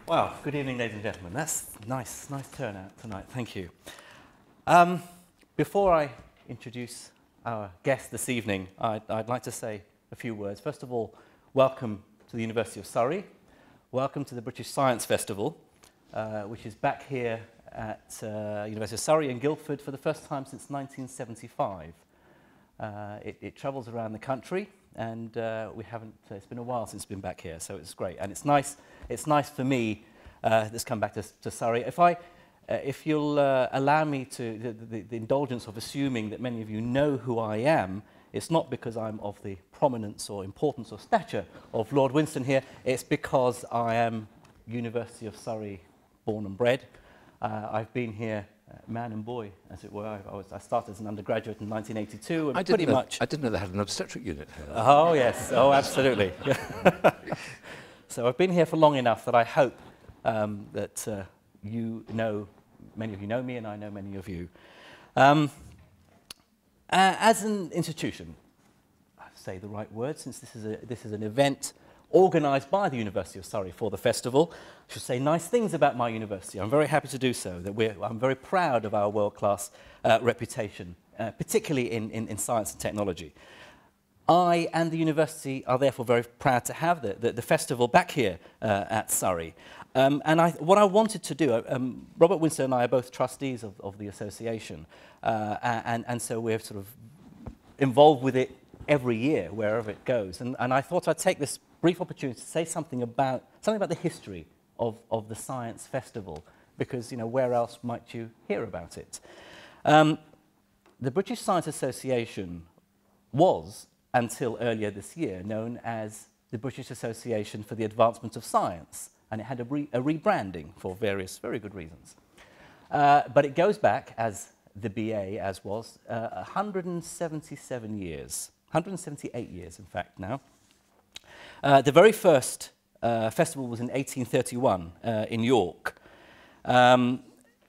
Well, good evening, ladies and gentlemen. That's nice turnout tonight. Thank you. Before I introduce our guest this evening, I'd like to say a few words. First of all, welcome to the University of Surrey. Welcome to the British Science Festival, which is back here at University of Surrey in Guildford for the first time since 1975. It travels around the country, and we haven't. It's been a while since it's been back here, so it's great, and it's nice. It's nice for me that's come back to Surrey. If you'll allow me to the indulgence of assuming that many of you know who I am, it's not because I'm of the prominence or importance or stature of Lord Winston here. It's because I am University of Surrey born and bred. I've been here. Man and boy, as it were. I started as an undergraduate in 1982, and I didn't know they had an obstetric unit here. Oh yes, oh absolutely. So I've been here for long enough that I hope that many of you know me, and I know many of you. As an institution, I say the right word, since this is an event organised by the University of Surrey for the festival. I should say nice things about my university. I'm very happy to do so. I'm very proud of our world-class reputation, particularly in science and technology. I and the university are therefore very proud to have the festival back here at Surrey. What I wanted to do, Robert Winston and I are both trustees of the association, and so we're sort of involved with it every year, wherever it goes. And I thought I'd take this brief opportunity to say something about the history of the Science Festival, because, where else might you hear about it? The British Science Association was, until earlier this year, known as the British Association for the Advancement of Science, and it had a rebranding for various very good reasons. But it goes back, as the BA was, 177 years. 178 years, in fact, now. The very first festival was in 1831 in York. When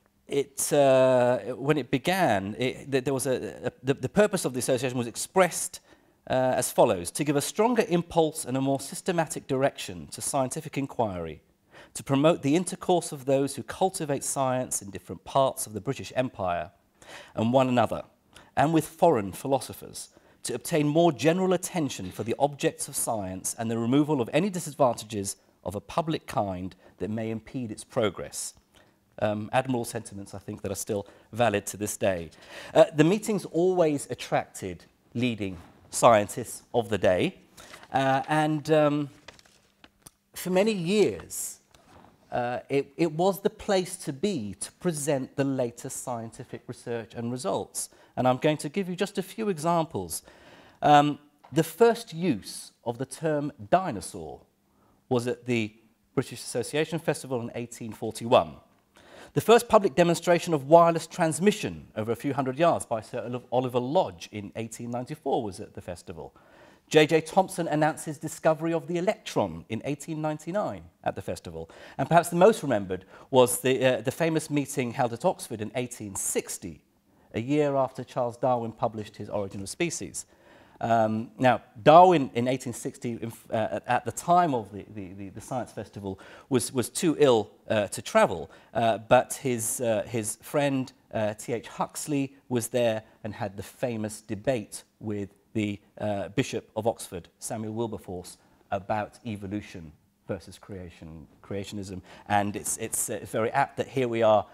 it began, the purpose of the association was expressed as follows: to give a stronger impulse and a more systematic direction to scientific inquiry, to promote the intercourse of those who cultivate science in different parts of the British Empire and one another, and with foreign philosophers, to obtain more general attention for the objects of science and the removal of any disadvantages of a public kind that may impede its progress. Admirable sentiments, I think, that are still valid to this day. The meetings always attracted leading scientists of the day, and for many years, it was the place to be to present the latest scientific research and results. And I'm going to give you just a few examples. The first use of the term dinosaur was at the British Association Festival in 1841. The first public demonstration of wireless transmission over a few hundred yards by Sir Oliver Lodge in 1894 was at the festival. J.J. Thomson announced his discovery of the electron in 1899 at the festival. And perhaps the most remembered was the famous meeting held at Oxford in 1860, a year after Charles Darwin published his Origin of Species. Now, Darwin in 1860, at the time of the Science Festival, was too ill to travel, but his friend T.H. Huxley was there and had the famous debate with the Bishop of Oxford, Samuel Wilberforce, about evolution versus creationism. And it's very apt that here we are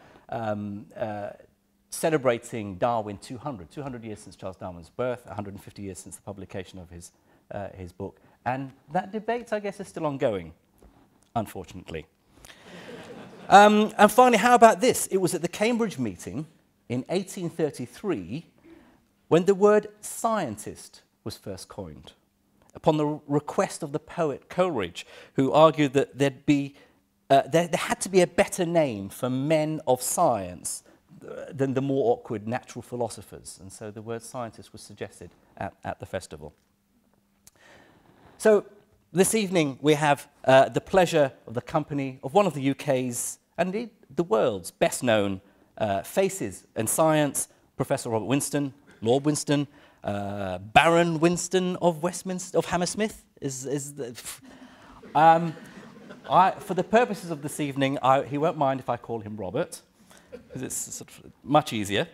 celebrating Darwin 200 years since Charles Darwin's birth, 150 years since the publication of his book. And that debate, I guess, is still ongoing, unfortunately. And finally, how about this? It was at the Cambridge meeting in 1833 when the word scientist was first coined, upon the request of the poet Coleridge, who argued that there had to be a better name for men of science than the more awkward natural philosophers. And so the word scientist was suggested at the festival. So this evening we have the pleasure of the company of one of the UK's, and indeed the world's, best known faces in science, Professor Robert Winston, Lord Winston, Baron Winston of Westminster, of Hammersmith, For the purposes of this evening, he won't mind if I call him Robert, because it's sort of much easier.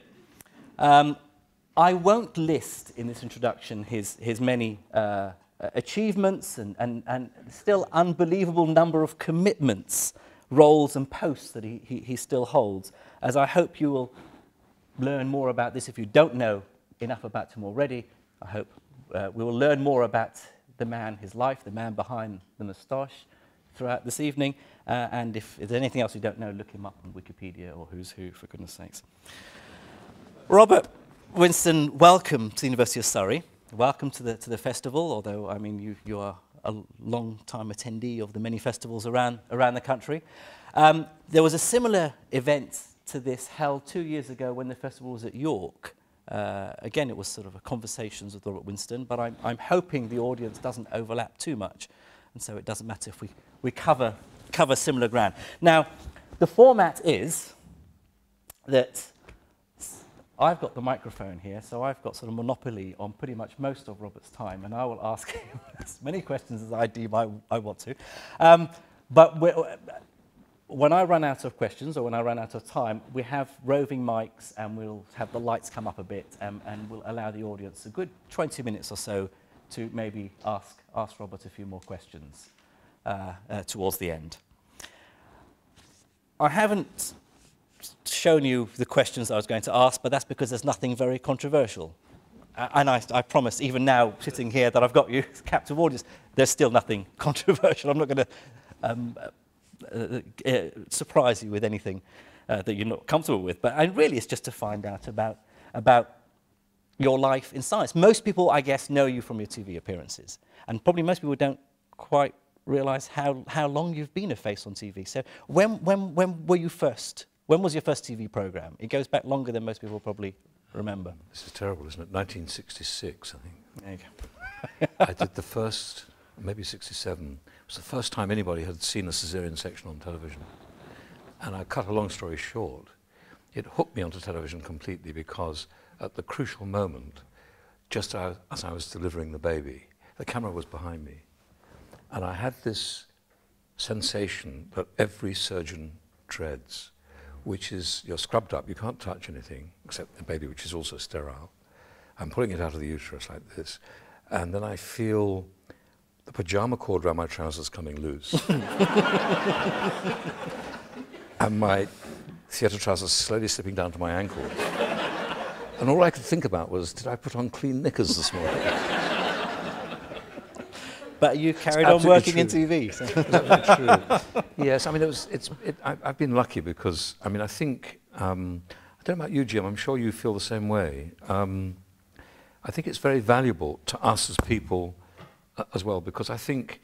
I won't list in this introduction his many achievements and still unbelievable number of commitments, roles and posts that he still holds, as I hope you will learn more about this. If you don't know enough about him already, I hope we will learn more about the man, his life, the man behind the moustache throughout this evening. And if there's anything else you don't know, look him up on Wikipedia or Who's Who, for goodness sakes. Robert Winston, welcome to the University of Surrey. Welcome to the festival, although, I mean, you are a long-time attendee of the many festivals around the country. There was a similar event to this held 2 years ago when the festival was at York. Again, it was sort of a conversations with Robert Winston, but I'm hoping the audience doesn't overlap too much, and so it doesn't matter if we cover similar ground. Now, the format is that I've got the microphone here, so I've got sort of monopoly on pretty much most of Robert's time, and I will ask him as many questions as I deem I want to. But when I run out of questions or when I run out of time, we have roving mics, and we'll have the lights come up a bit, and we'll allow the audience a good 20 minutes or so to maybe ask Robert a few more questions towards the end. I haven't shown you the questions I was going to ask, but that's because there's nothing very controversial. And I promise, even now, sitting here, that I've got you captive audience, there's still nothing controversial. I'm not going to surprise you with anything that you're not comfortable with. But really, it's just to find out about your life in science. Most people, I guess, know you from your TV appearances. And probably most people don't quite realise how long you've been a face on TV. So when were you first? When was your first TV programme? It goes back longer than most people probably remember. This is terrible, isn't it? 1966, I think. There you go. I did the first, maybe 67. It was the first time anybody had seen a caesarean section on television. And I cut a long story short. It hooked me onto television completely because at the crucial moment, just as I was delivering the baby, the camera was behind me. And I had this sensation that every surgeon dreads, which is you're scrubbed up, you can't touch anything except the baby, which is also sterile. I'm pulling it out of the uterus like this, and then I feel the pajama cord around my trousers coming loose. And my theatre trousers slowly slipping down to my ankles. And all I could think about was, did I put on clean knickers this morning? But you carried on working in TV. So. It's absolutely true. Yes, I mean, I've been lucky because, I mean, I think, I don't know about you, Jim, I'm sure you feel the same way. I think it's very valuable to us as people as well, because I think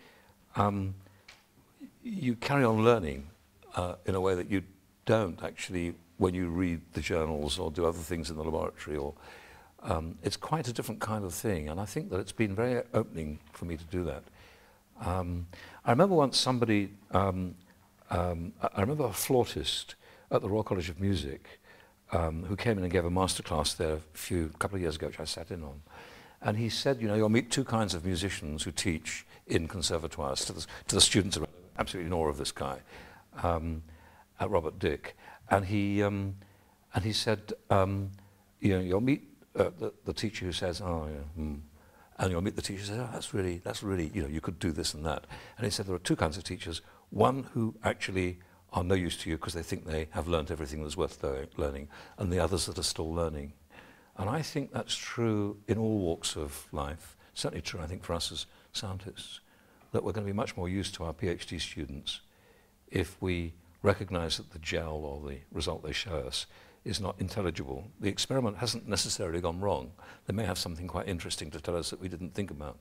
you carry on learning in a way that you don't actually when you read the journals or do other things in the laboratory, or it's quite a different kind of thing, and I think that it's been very opening for me to do that. I remember once somebody, I remember a flautist at the Royal College of Music who came in and gave a masterclass there a couple of years ago, which I sat in on, and he said, you know, you'll meet two kinds of musicians who teach in conservatoires to the students. Absolutely in awe of this guy, Robert Dick, and he said, you know, you'll meet the teacher who says, oh, yeah, and you'll meet the teacher who says, oh, that's really, you know, you could do this and that. And he said there are two kinds of teachers, one who actually are no use to you because they think they have learnt everything that's worth learning, and the others that are still learning. And I think that's true in all walks of life, certainly true, I think, for us as scientists, that we're going to be much more used to our PhD students if we recognise that the gel or the result they show us is not intelligible. The experiment hasn't necessarily gone wrong. They may have something quite interesting to tell us that we didn't think about.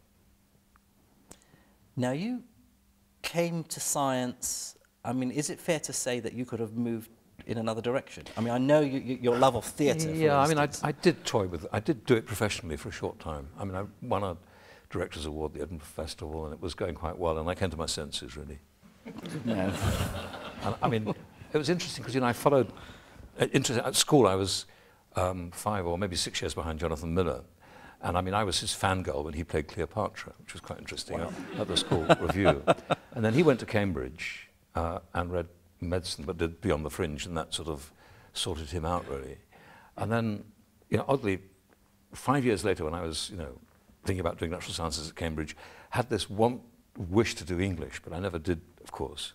Now, you came to science, I mean, is it fair to say that you could have moved in another direction? I mean, I know your love of theatre, yeah, I mean, I did toy with it. I did do it professionally for a short time. I mean, I won a Directors' Award at the Edinburgh Festival, and it was going quite well, and I came to my senses, really. No. And, I mean, it was interesting because, you know, I followed, at school I was 5 or maybe 6 years behind Jonathan Miller, And I mean, I was his fangirl when he played Cleopatra, which was quite interesting at the school review. And then he went to Cambridge and read medicine, but did Beyond the Fringe, and that sort of sorted him out, really. And then, you know, oddly, 5 years later, when I was, you know, thinking about doing natural sciences at Cambridge, had this one wish to do English, but I never did, of course.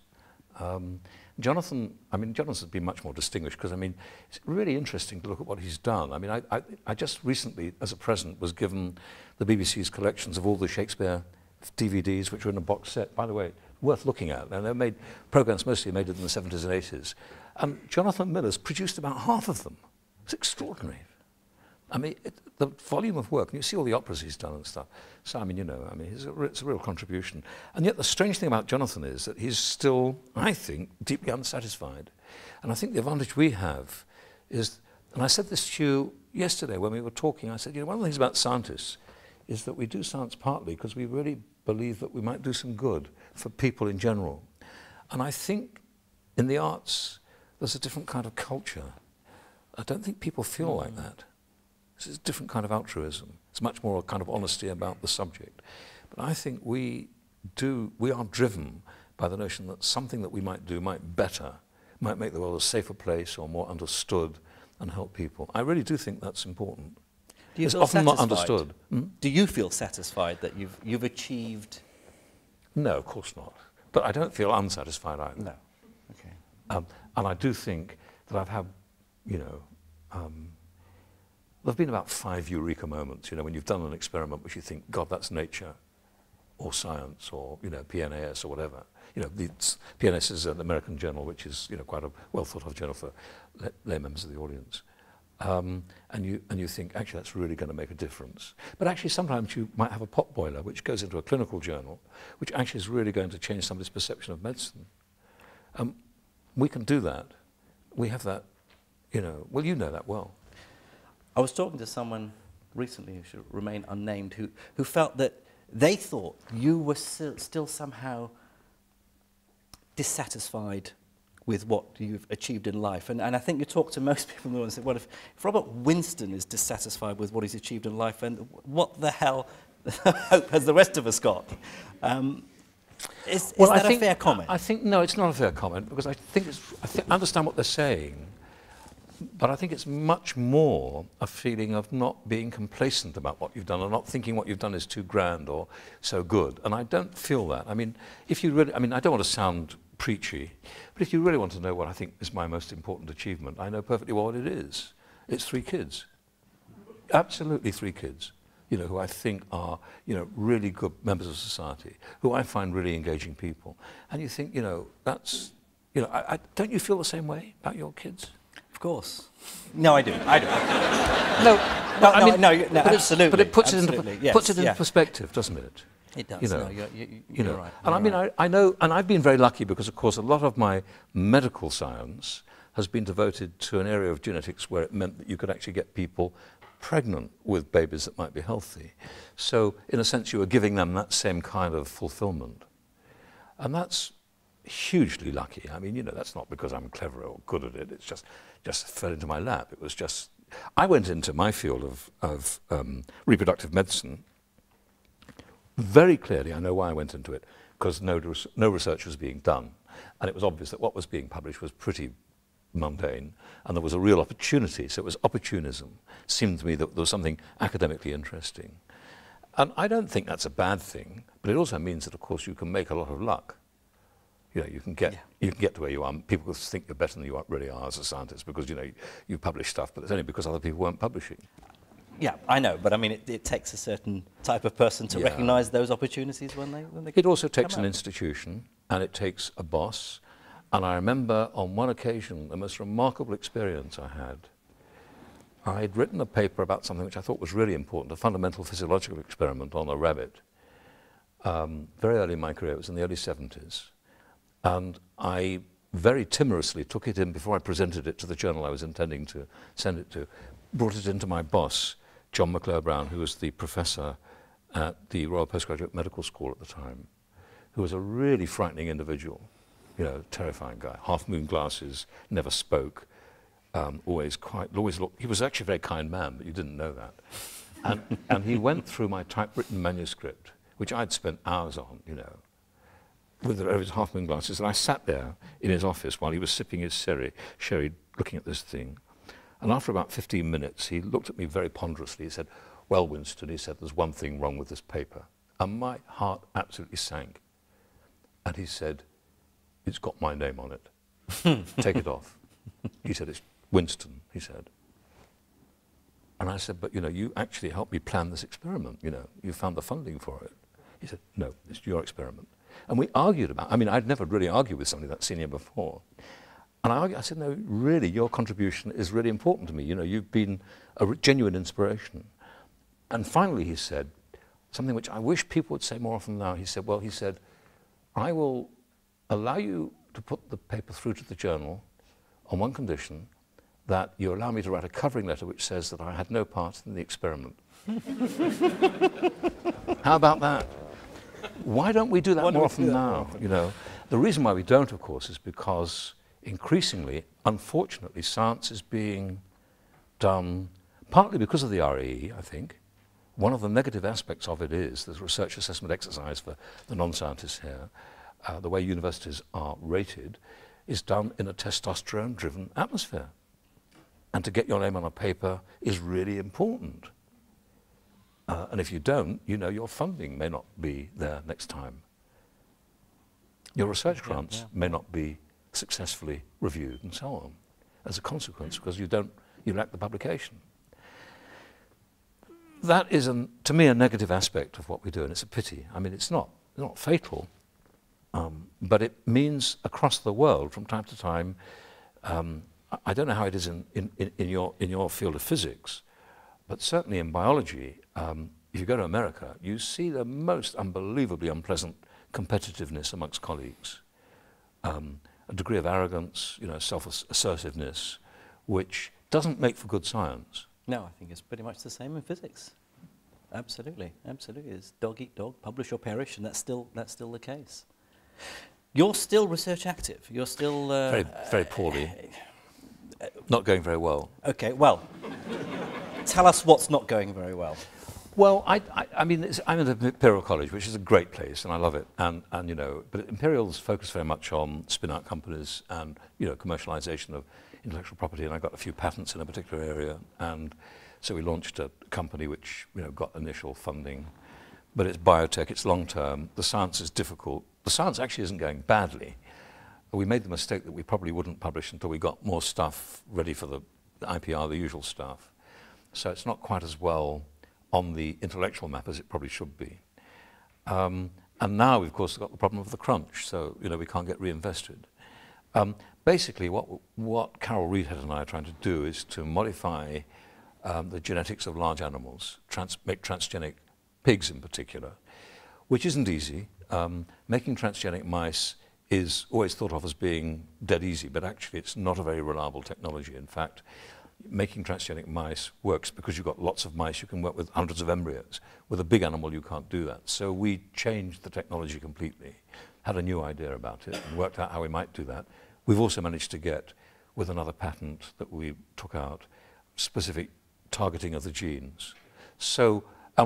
Jonathan's been much more distinguished because, I mean, it's really interesting to look at what he's done. I mean, I just recently, as a present, was given the BBC's collections of all the Shakespeare DVDs, which are in a box set, by the way, worth looking at. And they're made, programs mostly made in the 70s and 80s. And Jonathan Miller's produced about half of them. It's extraordinary. I mean, the volume of work, and you see all the operas he's done and stuff. So, I mean, you know, I mean, it's a real contribution. And yet the strange thing about Jonathan is that he's still, I think, deeply unsatisfied. And I think the advantage we have is, and I said this to you yesterday when we were talking, I said, you know, one of the things about scientists is that we do science partly because we really believe that we might do some good for people in general. And I think in the arts, there's a different kind of culture. I don't think people feel like that. It's a different kind of altruism. It's much more a kind of honesty about the subject. But I think we are driven by the notion that something that we might do might make the world a safer place or more understood and help people. I really do think that's important. Do you it's feel often satisfied? not understood. Do you feel satisfied that you've achieved? No, of course not. But I don't feel unsatisfied either. No. Okay. And I do think that I've had, you know, there have been about 5 eureka moments, you know, when you've done an experiment which you think, God, that's nature, or science, or, you know, PNAS, or whatever. You know, PNAS is an American journal, which is, you know, quite a well-thought-of journal for lay members of the audience. And you think, actually, that's really going to make a difference. But actually, sometimes you might have a pot boiler, which goes into a clinical journal, which actually is really going to change somebody's perception of medicine. We can do that. We have that, you know, well, you know that well. I was talking to someone recently who should remain unnamed, who felt that they thought you were still somehow dissatisfied with what you've achieved in life. And I think you talk to most people and say, well, if Robert Winston is dissatisfied with what he's achieved in life, then what the hell hope has the rest of us got? Is that a fair comment? I think, no, it's not a fair comment, because I understand what they're saying. But I think it's much more a feeling of not being complacent about what you've done, or not thinking what you've done is too grand or so good. And I don't feel that. I mean, if you really, I mean, I don't want to sound preachy, but if you really want to know what I think is my most important achievement, I know perfectly well what it is. It's 3 kids. Absolutely 3 kids, you know, who I think are, you know, really good members of society, who I find really engaging people. And you think, you know, that's, you know, don't you feel the same way about your kids? Of course. No, I do. No, absolutely. But it puts absolutely. it into perspective, doesn't it? It does. You know, you're right. And I mean, I know, and I've been very lucky because, of course, a lot of my medical science has been devoted to an area of genetics where it meant that you could actually get people pregnant with babies that might be healthy. So, in a sense, you were giving them that same kind of fulfillment. And that's hugely lucky. I mean, you know, that's not because I'm clever or good at it. It's just fell into my lap. It was just, I went into my field of reproductive medicine. Very clearly, I know why I went into it, because no research was being done. And it was obvious that what was being published was pretty mundane, and there was a real opportunity. So it was opportunism. It seemed to me that there was something academically interesting. And I don't think that's a bad thing, but it also means that, of course, you can make a lot of luck. You know, you can get to where you are. People think you're better than you really are as a scientist because, you know, you publish stuff, but it's only because other people weren't publishing. Yeah, I know, but I mean, it takes a certain type of person to recognise those opportunities when they It also takes an institution, and it takes a boss. And I remember on one occasion, the most remarkable experience I had. I'd written a paper about something which I thought was really important, a fundamental physiological experiment on a rabbit. Very early in my career, it was in the early 70s. And I very timorously took it in before I presented it to the journal I was intending to send it to, brought it into my boss, John McClure Brown, who was the professor at the Royal Postgraduate Medical School at the time, who was a really frightening individual, you know, terrifying guy, half-moon glasses, never spoke, always looked, he was actually a very kind man, but you didn't know that. And he went through my typewritten manuscript, which I'd spent hours on, you know, with his half-moon glasses. And I sat there in his office while he was sipping his sherry, looking at this thing. And after about 15 minutes, he looked at me very ponderously. He said, "Well, Winston," he said, "there's one thing wrong with this paper." And my heart absolutely sank. And he said, "It's got my name on it. Take it off." He said, "It's Winston," he said. And I said, "But, you know, you actually helped me plan this experiment, you know. You found the funding for it." He said, "No, it's your experiment." And we argued about, I mean, I'd never really argued with somebody that senior before. And I said, "No, really, your contribution is really important to me. You know, you've been a genuine inspiration." And finally he said, something which I wish people would say more often now. He said, "Well," he said, "I will allow you to put the paper through to the journal on one condition, that you allow me to write a covering letter which says that I had no part in the experiment." How about that? Why don't we do that more often now? You know, the reason why we don't, of course, is because increasingly, unfortunately, science is being done partly because of the RAE, I think. One of the negative aspects of it is the research assessment exercise for the non-scientists here, the way universities are rated, is done in a testosterone-driven atmosphere. And to get your name on a paper is really important. And if you don't, you know, your funding may not be there next time. Your research grants may not be successfully reviewed and so on as a consequence, because you lack the publication. That is, to me, a negative aspect of what we do, and it's a pity. I mean, it's not fatal, but it means across the world from time to time, I don't know how it is in your field of physics, but certainly in biology, if you go to America, you see the most unbelievably unpleasant competitiveness amongst colleagues, a degree of arrogance, you know, self-assertiveness, which doesn't make for good science. No, I think it's pretty much the same in physics. Absolutely, absolutely. It's dog eat dog, publish or perish, and that's still the case. You're still research active. You're still very poorly. Not going very well. Okay, well, tell us what's not going very well. Well, I mean, I'm at Imperial College, which is a great place, and I love it. And you know, but Imperial's focused very much on spin-out companies and, you know, commercialization of intellectual property. And I got a few patents in a particular area, and so we launched a company which, you know, got initial funding. But it's biotech, it's long-term. The science is difficult. The science actually isn't going badly. We made the mistake that we probably wouldn't publish until we got more stuff ready for the IPR, the usual stuff. So it's not quite as well on the intellectual map as it probably should be. And now we've, of course, got the problem of the crunch, so, you know, we can't get reinvested. Basically, what Carol Reedhead and I are trying to do is to modify the genetics of large animals, make transgenic pigs in particular, which isn't easy. Making transgenic mice is always thought of as being dead easy, but actually it's not a very reliable technology. In fact, making transgenic mice works because you've got lots of mice. You can work with hundreds of embryos. With a big animal, you can't do that. So we changed the technology completely, had a new idea about it, and worked out how we might do that. We've also managed to get, with another patent that we took out, specific targeting of the genes. So,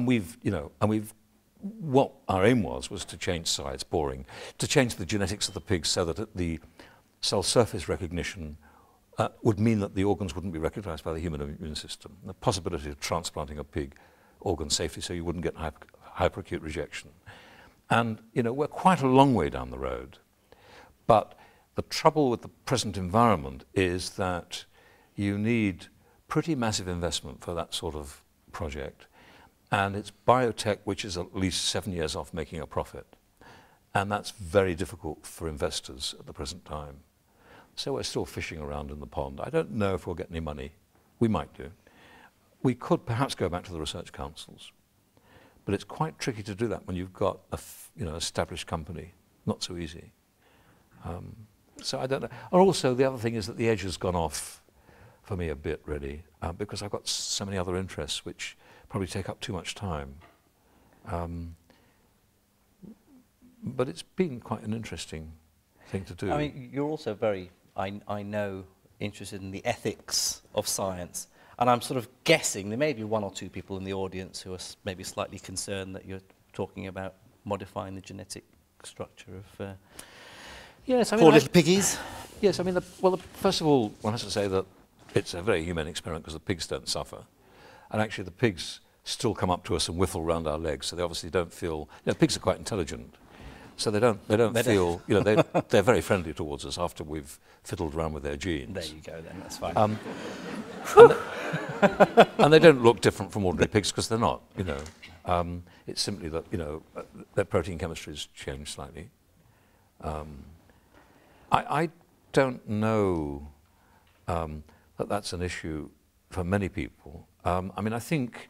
what our aim was to change size, boring, to change the genetics of the pigs so that the cell surface recognition would mean that the organs wouldn't be recognized by the human immune system. The possibility of transplanting a pig organ safely so you wouldn't get hyperacute rejection. And, you know, we're quite a long way down the road. But the trouble with the present environment is that you need pretty massive investment for that sort of project. And it's biotech, which is at least 7 years off making a profit. And that's very difficult for investors at the present time. So we're still fishing around in the pond. I don't know if we'll get any money. We might do. We could perhaps go back to the research councils. But it's quite tricky to do that when you've got a established company. Not so easy. So I don't know. And also the other thing is that the edge has gone off for me a bit, really, because I've got so many other interests which probably take up too much time. But it's been quite an interesting thing to do. I mean, you're also very, I know, interested in the ethics of science. And I'm sort of guessing there may be one or two people in the audience who are maybe slightly concerned that you're talking about modifying the genetic structure of yes, I mean, poor little piggies. Yes, I mean, first of all, one has to say that it's a very humane experiment because the pigs don't suffer. And actually the pigs still come up to us and whiffle around our legs, so they obviously don't feel, pigs are quite intelligent. So they don't feel, they're very friendly towards us after we've fiddled around with their genes. There you go then, that's fine. And they don't look different from ordinary pigs because they're not, It's simply that, their protein chemistry has changed slightly. I don't know that that's an issue for many people. I mean, I think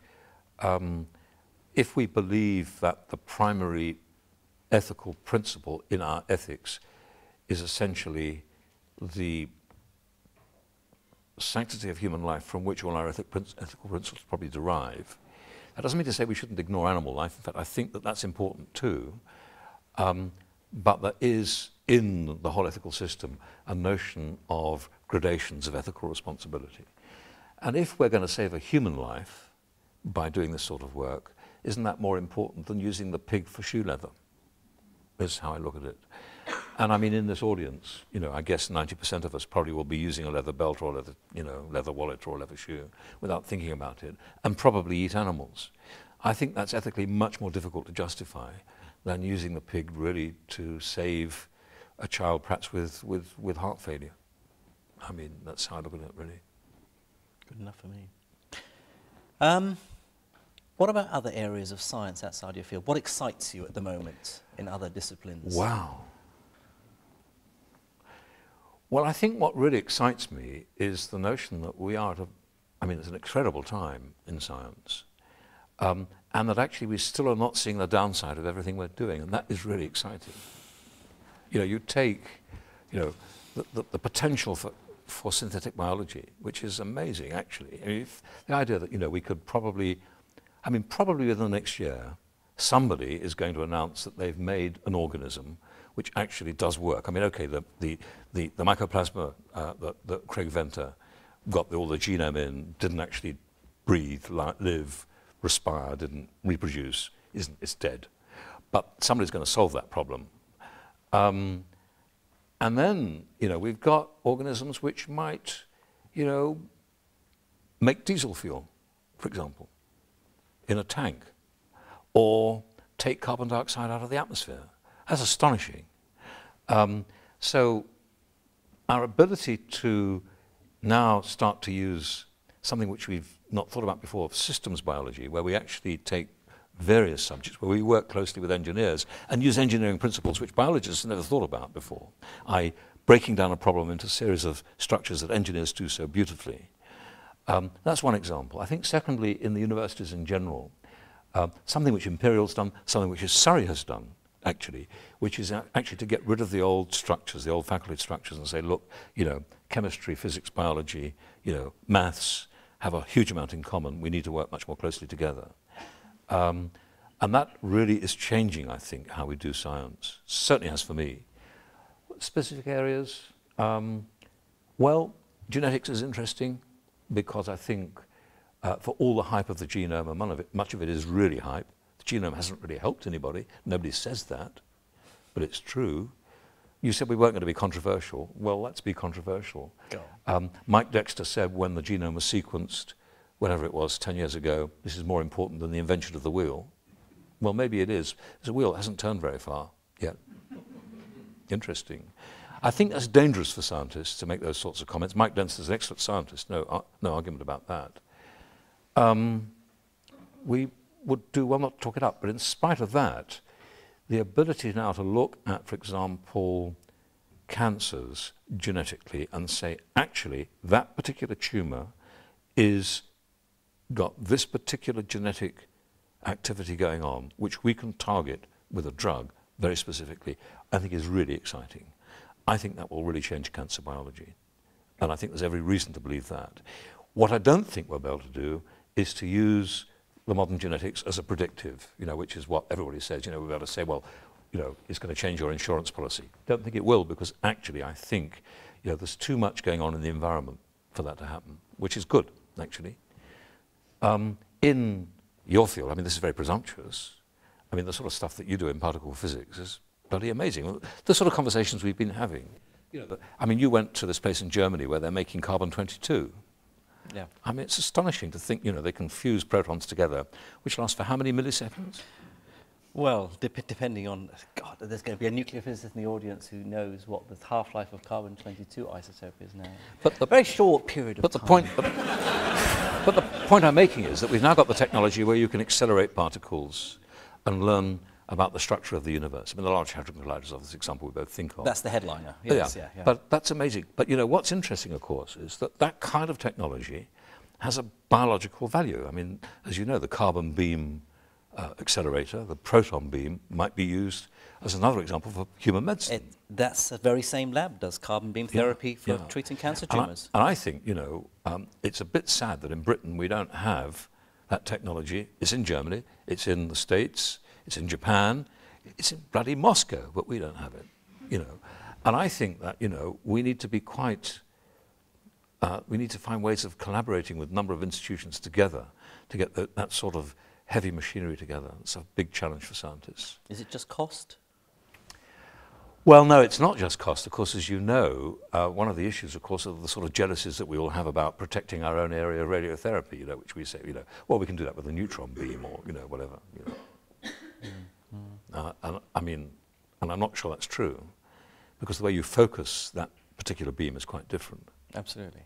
if we believe that the primary ethical principle in our ethics is essentially the sanctity of human life from which all our ethical principles probably derive. That doesn't mean to say we shouldn't ignore animal life. In fact, I think that that's important too. But there is in the whole ethical system a notion of gradations of ethical responsibility. And if we're going to save a human life by doing this sort of work, isn't that more important than using the pig for shoe leather? Is how I look at it. And I mean, in this audience, I guess 90% of us probably will be using a leather belt or a leather, leather wallet or a leather shoe without thinking about it, and probably eat animals. I think that's ethically much more difficult to justify than using the pig really to save a child perhaps with heart failure. I mean, that's how I look at it, really. Good enough for me. What about other areas of science outside your field? What excites you at the moment in other disciplines? Wow. Well, I think what really excites me is the notion that we are it's an incredible time in science, and that actually we still are not seeing the downside of everything we're doing, and that is really exciting. You take, the potential for synthetic biology, which is amazing, actually. I mean, the idea that, we could probably within the next year, somebody is going to announce that they've made an organism which actually does work. I mean, okay, the mycoplasma that Craig Venter got all the genome in didn't actually breathe, live, respire, didn't reproduce, it's dead. But somebody's going to solve that problem. And then, we've got organisms which might, make diesel fuel, for example, in a tank, or take carbon dioxide out of the atmosphere. That's astonishing. So our ability to now start to use something which we've not thought about before, systems biology, where we actually take various subjects, where we work closely with engineers and use engineering principles which biologists never thought about before, i.e. breaking down a problem into a series of structures that engineers do so beautifully. That's one example. I think secondly, in the universities in general, something which Imperial's done, something which Surrey has done, actually, which is actually to get rid of the old structures, the old faculty structures, and say, look, chemistry, physics, biology, maths have a huge amount in common. We need to work much more closely together. And that really is changing, I think, how we do science. Certainly has for me. Specific areas? Well, genetics is interesting because I think for all the hype of the genome, and much of it is really hype. The genome hasn't really helped anybody. Nobody says that, but it's true. You said we weren't going to be controversial. Well, let's be controversial. Mike Dexter said when the genome was sequenced, whenever it was, 10 years ago, this is more important than the invention of the wheel. Well, maybe it is. There's a wheel that hasn't turned very far yet. Interesting. I think that's dangerous for scientists to make those sorts of comments. Mike Dexter's an excellent scientist, no argument about that. We would do well not to talk it up, but in spite of that, the ability now to look at, for example, cancers genetically and say, actually, that particular tumor is got this particular genetic activity going on, which we can target with a drug very specifically, I think is really exciting. I think that will really change cancer biology. And I think there's every reason to believe that. What I don't think we'll be able to do is to use the modern genetics as a predictive, which is what everybody says. We'll be able to say, well, it's going to change your insurance policy. Don't think it will, because actually I think, there's too much going on in the environment for that to happen, which is good. actually. In your field, I mean, this is very presumptuous. I mean, the sort of stuff that you do in particle physics is bloody amazing. The sort of conversations we've been having. You know, I mean, you went to this place in Germany where they're making carbon-22. Yeah. I mean, it's astonishing to think, you know, they can fuse protons together, which lasts for how many milliseconds? Well, depending on, God, there's going to be a nuclear physicist in the audience who knows what the half-life of carbon-22 isotope is now. But the very short period of time. But the point I'm making is that we've now got the technology where you can accelerate particles and learn about the structure of the universe. I mean, the Large Hadron Collider is this example we both think of. That's the headliner. Yes, yeah. Yeah. But that's amazing. But you know, what's interesting, of course, is that that kind of technology has a biological value. I mean, as you know, the carbon beam accelerator, the proton beam, might be used as another example for human medicine. That's the very same lab does carbon beam therapy for treating cancer tumours. And I think, you know, it's a bit sad that in Britain we don't have that technology. It's in Germany, it's in the States, it's in Japan, it's in bloody Moscow, but we don't have it, you know. And I think that, you know, we need to be quite, we need to find ways of collaborating with a number of institutions together to get that sort of heavy machinery together. It's a big challenge for scientists. Is it just cost? Well, no, it's not just cost. Of course, as you know, one of the issues, of course, are the sort of jealousies that we all have about protecting our own area of radiotherapy, you know, which we say, you know, well, we can do that with a neutron beam or, you know, whatever. You know. And I mean, and I'm not sure that's true, because the way you focus that particular beam is quite different. Absolutely.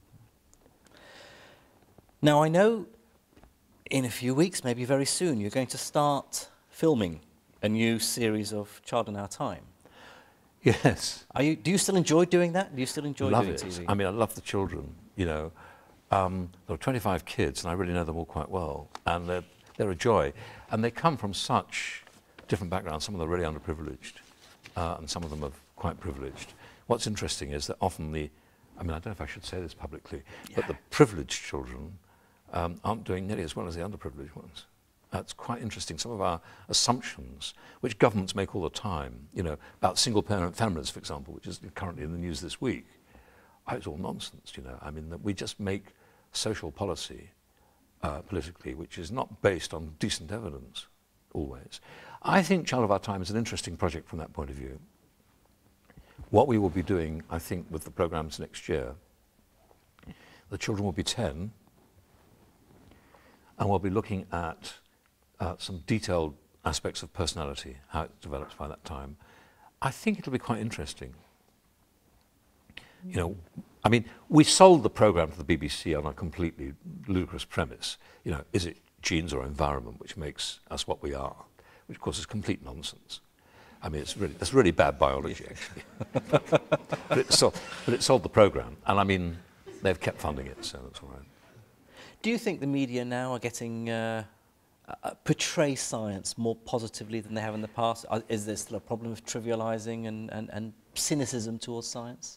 Now, I know in a few weeks, maybe very soon, you're going to start filming a new series of Child in Our Time. Yes. Do you still enjoy doing that? Do you still enjoy doing TV? TV? I mean, I love the children, you know. There are 25 kids, and I really know them all quite well, and they're a joy. And they come from such different backgrounds. Some of them are really underprivileged, and some of them are quite privileged. What's interesting is that often I mean, I don't know if I should say this publicly, but the privileged children aren't doing nearly as well as the underprivileged ones. That's quite interesting. Some of our assumptions, which governments make all the time, you know, about single-parent families, for example, which is currently in the news this week, it's all nonsense, you know. I mean, that we just make social policy politically, which is not based on decent evidence, always. I think Child of Our Time is an interesting project from that point of view. What we will be doing, I think, with the programs next year, the children will be 10, and we'll be looking at some detailed aspects of personality, how it develops by that time. I think it'll be quite interesting. You know, I mean, we sold the program to the BBC on a completely ludicrous premise. You know, is it genes or environment which makes us what we are? Which, of course, is complete nonsense. I mean, that's really bad biology, actually. but it sold the program, and I mean, they've kept funding it, so that's all right. Do you think the media now are getting portray science more positively than they have in the past? Is there still a problem of trivializing and cynicism towards science?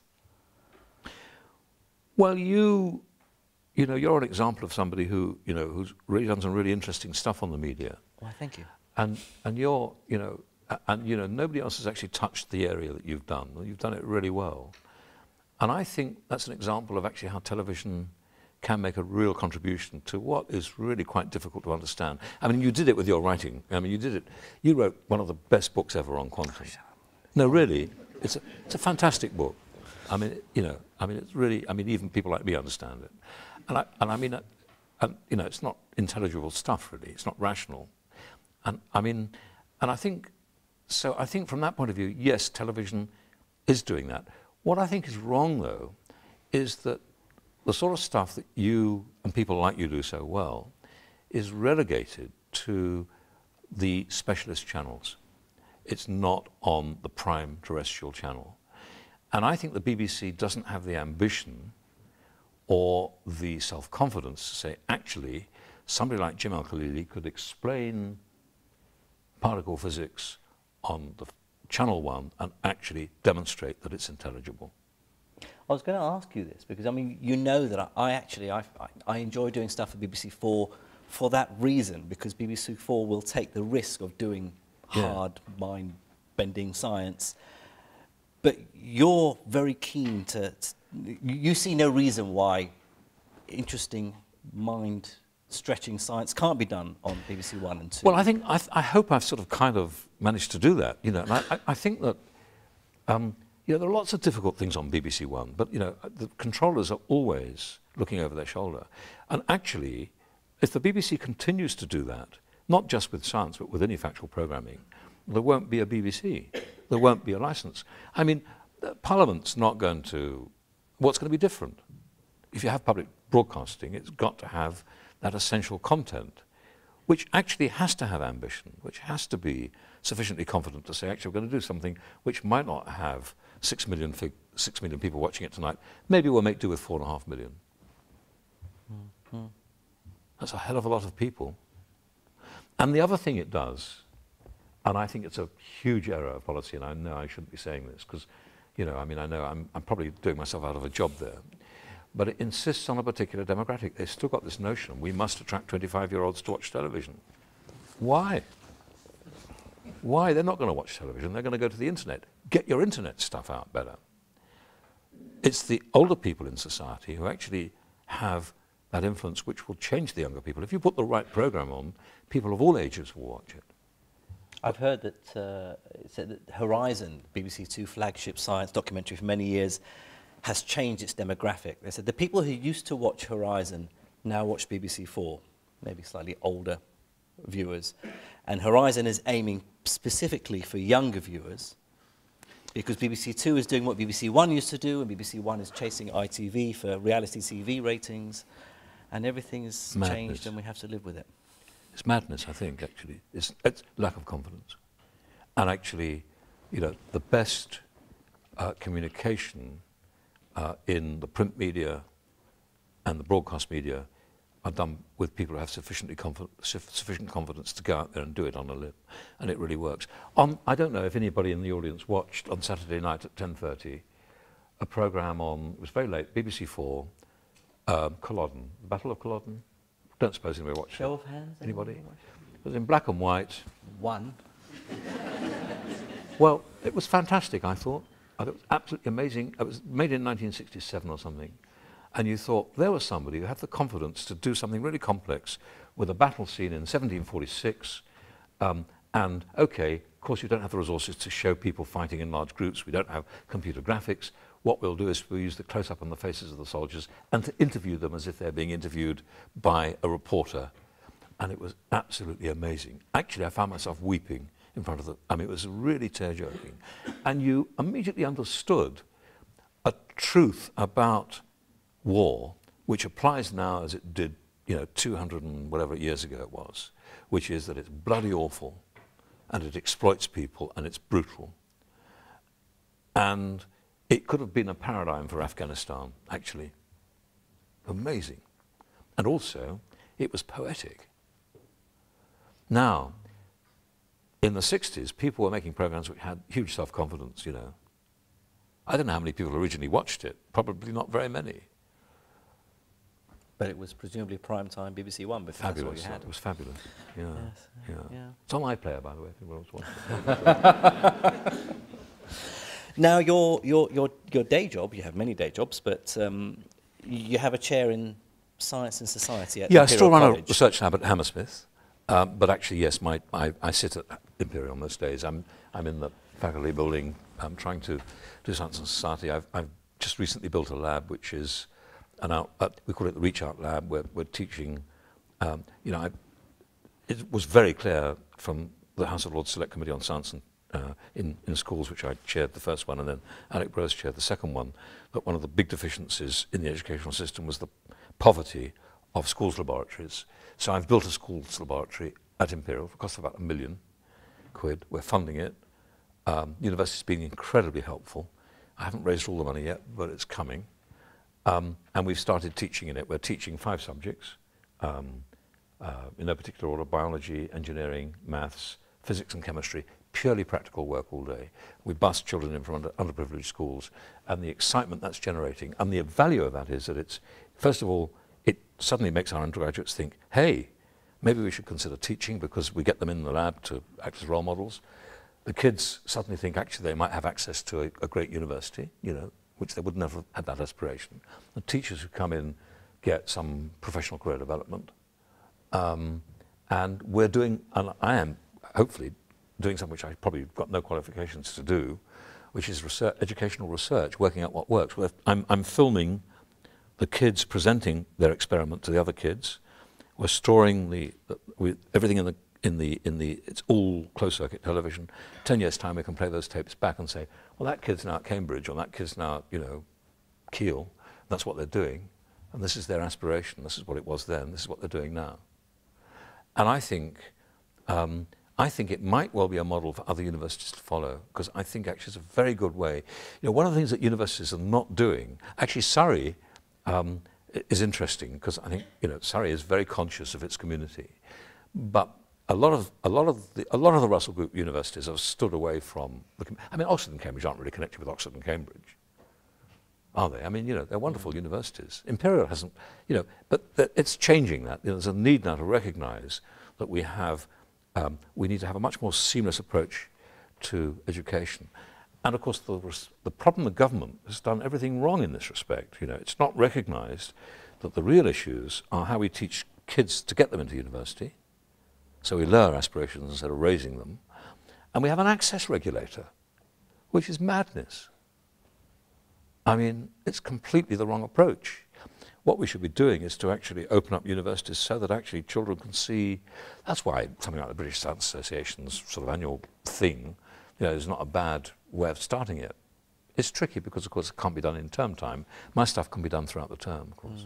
Well, you know, you're an example of somebody who, you know, who's really done some really interesting stuff on the media. Well, thank you. And you're, you know, nobody else has actually touched the area that you've done. You've done it really well. And I think that's an example of actually how television can make a real contribution to what is really quite difficult to understand. I mean, you did it with your writing. I mean, you wrote one of the best books ever on quantum. No, really, it's a fantastic book. I mean, you know, I mean, it's really, I mean, even people like me understand it. And I mean, you know, it's not intelligible stuff, really. It's not rational. And I mean, and I think from that point of view, yes, television is doing that. What I think is wrong, though, is that the sort of stuff that you and people like you do so well is relegated to the specialist channels. It's not on the prime terrestrial channel. And I think the BBC doesn't have the ambition or the self-confidence to say, actually, somebody like Jim Al-Khalili could explain particle physics on the Channel 1 and actually demonstrate that it's intelligible. I was going to ask you this because, I mean, you know that I enjoy doing stuff for BBC 4 for that reason, because BBC 4 will take the risk of doing hard, mind-bending science. But you're very keen to you see no reason why interesting mind-stretching science can't be done on BBC One and Two. Well, I think I hope I've sort of kind of managed to do that. You know, and I think that you know, there are lots of difficult things on BBC One, but you know, the controllers are always looking over their shoulder. And actually, if the BBC continues to do that, not just with science, but with any factual programming, there won't be a BBC. There won't be a licence. I mean, Parliament's not going to... What's going to be different? If you have public broadcasting, it's got to have that essential content, which actually has to have ambition, which has to be sufficiently confident to say, actually, we're going to do something which might not have 6 million people watching it tonight. Maybe we'll make do with 4.5 million. Mm-hmm. That's a hell of a lot of people. And the other thing it does, and I think it's a huge error of policy, and I know I shouldn't be saying this, because, you know, I mean, I know I'm probably doing myself out of a job there, but it insists on a particular demographic. They've still got this notion, we must attract 25-year-olds to watch television. Why? Why? They're not going to watch television, they're going to go to the internet. Get your internet stuff out better. It's the older people in society who actually have that influence which will change the younger people. If you put the right programme on, people of all ages will watch it. I've heard that, it said that Horizon, BBC Two flagship science documentary for many years, has changed its demographic. They said the people who used to watch Horizon now watch BBC Four, maybe slightly older viewers. And Horizon is aiming specifically for younger viewers, because BBC Two is doing what BBC One used to do, and BBC One is chasing ITV for reality TV ratings, and everything has changed and we have to live with it. It's madness, I think, actually. It's lack of confidence. And actually, you know, the best communication in the print media and the broadcast media are done with people who have sufficient confidence to go out there and do it on a limb. And it really works. I don't know if anybody in the audience watched on Saturday night at 10:30 a programme on, it was very late, BBC Four, Culloden, the Battle of Culloden. Don't suppose anybody watched it. Show of hands? Anybody? It was in black and white. One. Well, it was fantastic, I thought. It was absolutely amazing. It was made in 1967 or something. And you thought there was somebody who had the confidence to do something really complex with a battle scene in 1746. And, OK, of course, you don't have the resources to show people fighting in large groups. We don't have computer graphics. What we'll do is we'll use the close-up on the faces of the soldiers and to interview them as if they're being interviewed by a reporter. And it was absolutely amazing. Actually, I found myself weeping in front of the... I mean, it was really tear-jerking. And you immediately understood a truth about war, which applies now as it did, you know, 200 and whatever years ago it was, which is that it's bloody awful, and it exploits people, and it's brutal. And it could have been a paradigm for Afghanistan, actually. Amazing. And also, it was poetic. Now, in the 60s, people were making programs which had huge self-confidence, you know. I don't know how many people originally watched it. Probably not very many. But it was presumably prime time BBC One before that's what you had. It was fabulous. Yeah. Yes, yeah. It's on iPlayer, by the way, if anyone else wants it. Now, your day job, you have many day jobs, but you have a chair in Science and Society at Imperial I still run College. a research lab at Hammersmith, but actually, yes, I sit at Imperial most days. I'm in the faculty building. I'm trying to do Science and Society. I've just recently built a lab which is we call it the Reach Out Lab, where we're teaching. You know, it was very clear from the House of Lords Select Committee on Science and in schools, which I chaired the first one, and then Alec Brose chaired the second one, that one of the big deficiencies in the educational system was the poverty of schools laboratories. So I've built a schools laboratory at Imperial for a cost of about £1 million. We're funding it. University's been incredibly helpful. I haven't raised all the money yet, but it's coming. And we've started teaching in it. We're teaching 5 subjects, in no particular order: biology, engineering, maths, physics and chemistry, purely practical work all day. We bus children in from underprivileged schools, and the excitement that's generating, and the value of that is that it's, first of all, it suddenly makes our undergraduates think, hey, maybe we should consider teaching, because we get them in the lab to act as role models. The kids suddenly think actually they might have access to a great university, you know, which they would never have had that aspiration. The teachers who come in get some professional career development. And we're doing, and I am hopefully doing something which I probably got no qualifications to do, which is research, educational research, working out what works. I'm filming the kids presenting their experiment to the other kids. We're storing everything in the it's all closed circuit television. 10 years time we can play those tapes back and say, well, that kid's now at Cambridge, or that kid's now at, you know, Keele. That's what they're doing, and this is their aspiration. This is what it was then. This is what they're doing now. And I think it might well be a model for other universities to follow, because I think actually it's a very good way. You know, one of the things that universities are not doing, actually Surrey is interesting, because I think, you know, Surrey is very conscious of its community, but a lot of the Russell Group universities have stood away from I mean, Oxford and Cambridge aren't really connected with Oxford and Cambridge, are they? I mean, you know, they're wonderful universities. Imperial hasn't, you know, but it's changing that. You know, there's a need now to recognise that we need to have a much more seamless approach to education. And of course, the problem the government has done everything wrong in this respect. You know, it's not recognised that the real issues are how we teach kids to get them into university. So we lower aspirations instead of raising them. And we have an access regulator, which is madness. I mean, it's completely the wrong approach. What we should be doing is to actually open up universities so that actually children can see. That's why something like the British Science Association's sort of annual thing, you know, is not a bad way of starting it. It's tricky because, of course, it can't be done in term time. My stuff can be done throughout the term, of course.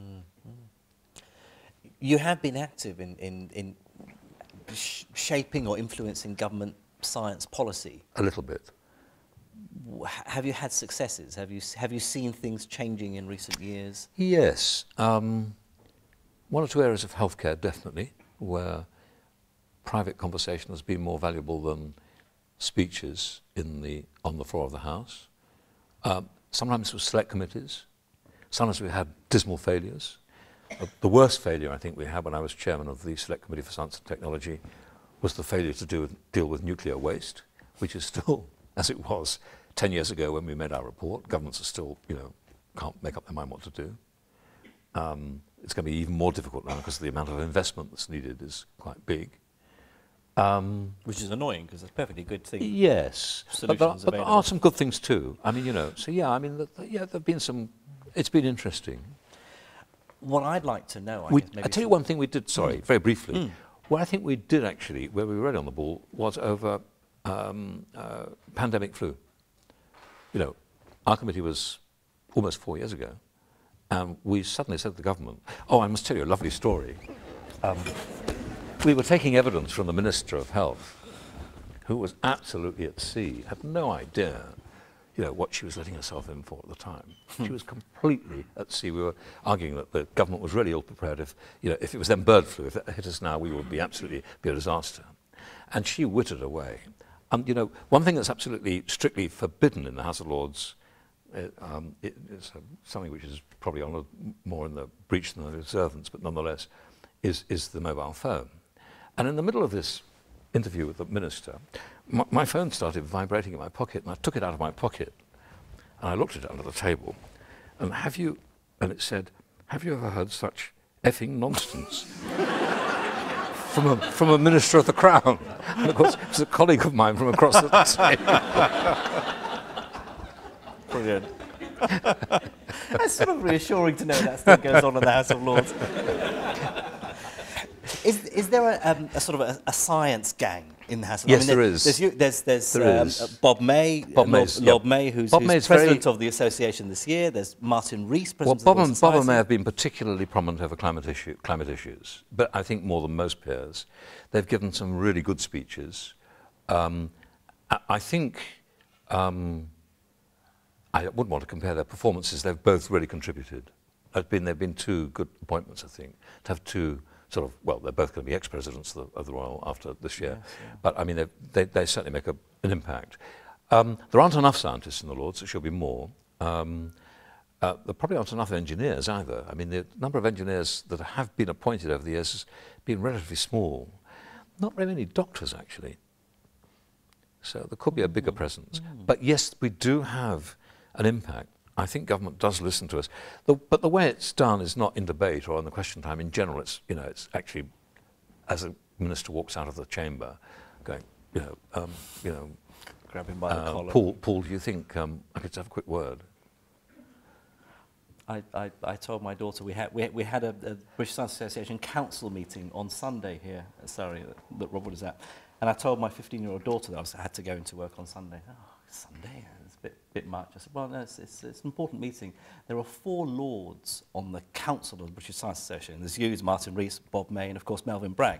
You have been active in shaping or influencing government science policy. A little bit. Have you had successes? Have you seen things changing in recent years? Yes. One or two areas of healthcare, definitely, where private conversation has been more valuable than speeches on the floor of the House. Sometimes with select committees. Sometimes we had dismal failures. The worst failure I think we had when I was chairman of the Select Committee for Science and Technology was the failure to deal with nuclear waste, which is still, as it was 10 years ago when we made our report. Governments are still, you know, can't make up their mind what to do. It's going to be even more difficult now because the amount of investment that's needed is quite big. Which is annoying because it's a perfectly good thing. Yes, but there are some good things too. I mean, you know, so yeah, I mean, there've been some. It's been interesting. What I'd like to know, I tell you one thing we did. Sorry, very briefly. What I think we did actually, where we were really on the ball, was over pandemic flu. You know, our committee was almost 4 years ago, and we suddenly said to the government, "Oh, I must tell you a lovely story." We were taking evidence from the Minister of Health, who was absolutely at sea, had no idea, you know, what she was letting herself in for at the time. She was completely at sea. We were arguing that the government was really ill prepared if, you know, if it was then bird flu, if it hit us now, we would be absolutely be a disaster. And she wittered away. You know, one thing that's absolutely strictly forbidden in the House of Lords, it's something which is probably on more in the breach than the observance, but nonetheless, is the mobile phone. And in the middle of this interview with the minister, my phone started vibrating in my pocket, and I took it out of my pocket, and I looked at it under the table, and it said, "Have you ever heard such effing nonsense?" from a minister of the Crown. And of course, it was a colleague of mine from across the table. Brilliant. That's sort of reassuring to know that still goes on in the House of Lords. Is there a sort of a science gang in the House of Lords? Yes, there is. There's Bob May, Lord May, who's president of the association this year. There's Martin Rees, president of the Royal Society. Bob and May have been particularly prominent over climate issues, but I think more than most peers. They've given some really good speeches. I think I wouldn't want to compare their performances. They've both really contributed. They've been two good appointments, I think, to have two sort of, well, they're both going to be ex-presidents of the Royal after this year. Yes, yeah. But, I mean, they certainly make an impact. There aren't enough scientists in the Lords, there should be more. There probably aren't enough engineers either. I mean, the number of engineers that have been appointed over the years has been relatively small. Not very many doctors, actually. So there could be a bigger presence. But yes, we do have an impact I think government does listen to us. But the way it's done is not in debate or in the question time. In general, it's, you know, it's actually, as a minister walks out of the chamber, going, grab him by the collar. Paul, do you think I could have a quick word? I told my daughter we had a British Science Association council meeting on Sunday here at Surrey that Robert was at, and I told my 15-year-old daughter that I had to go into work on Sunday. Oh, Sunday, it's a bit much. I said, well, no, it's an important meeting. There are 4 lords on the council of the British Science Association. There's you, Martin Rees, Bob May, and of course Melvyn Bragg.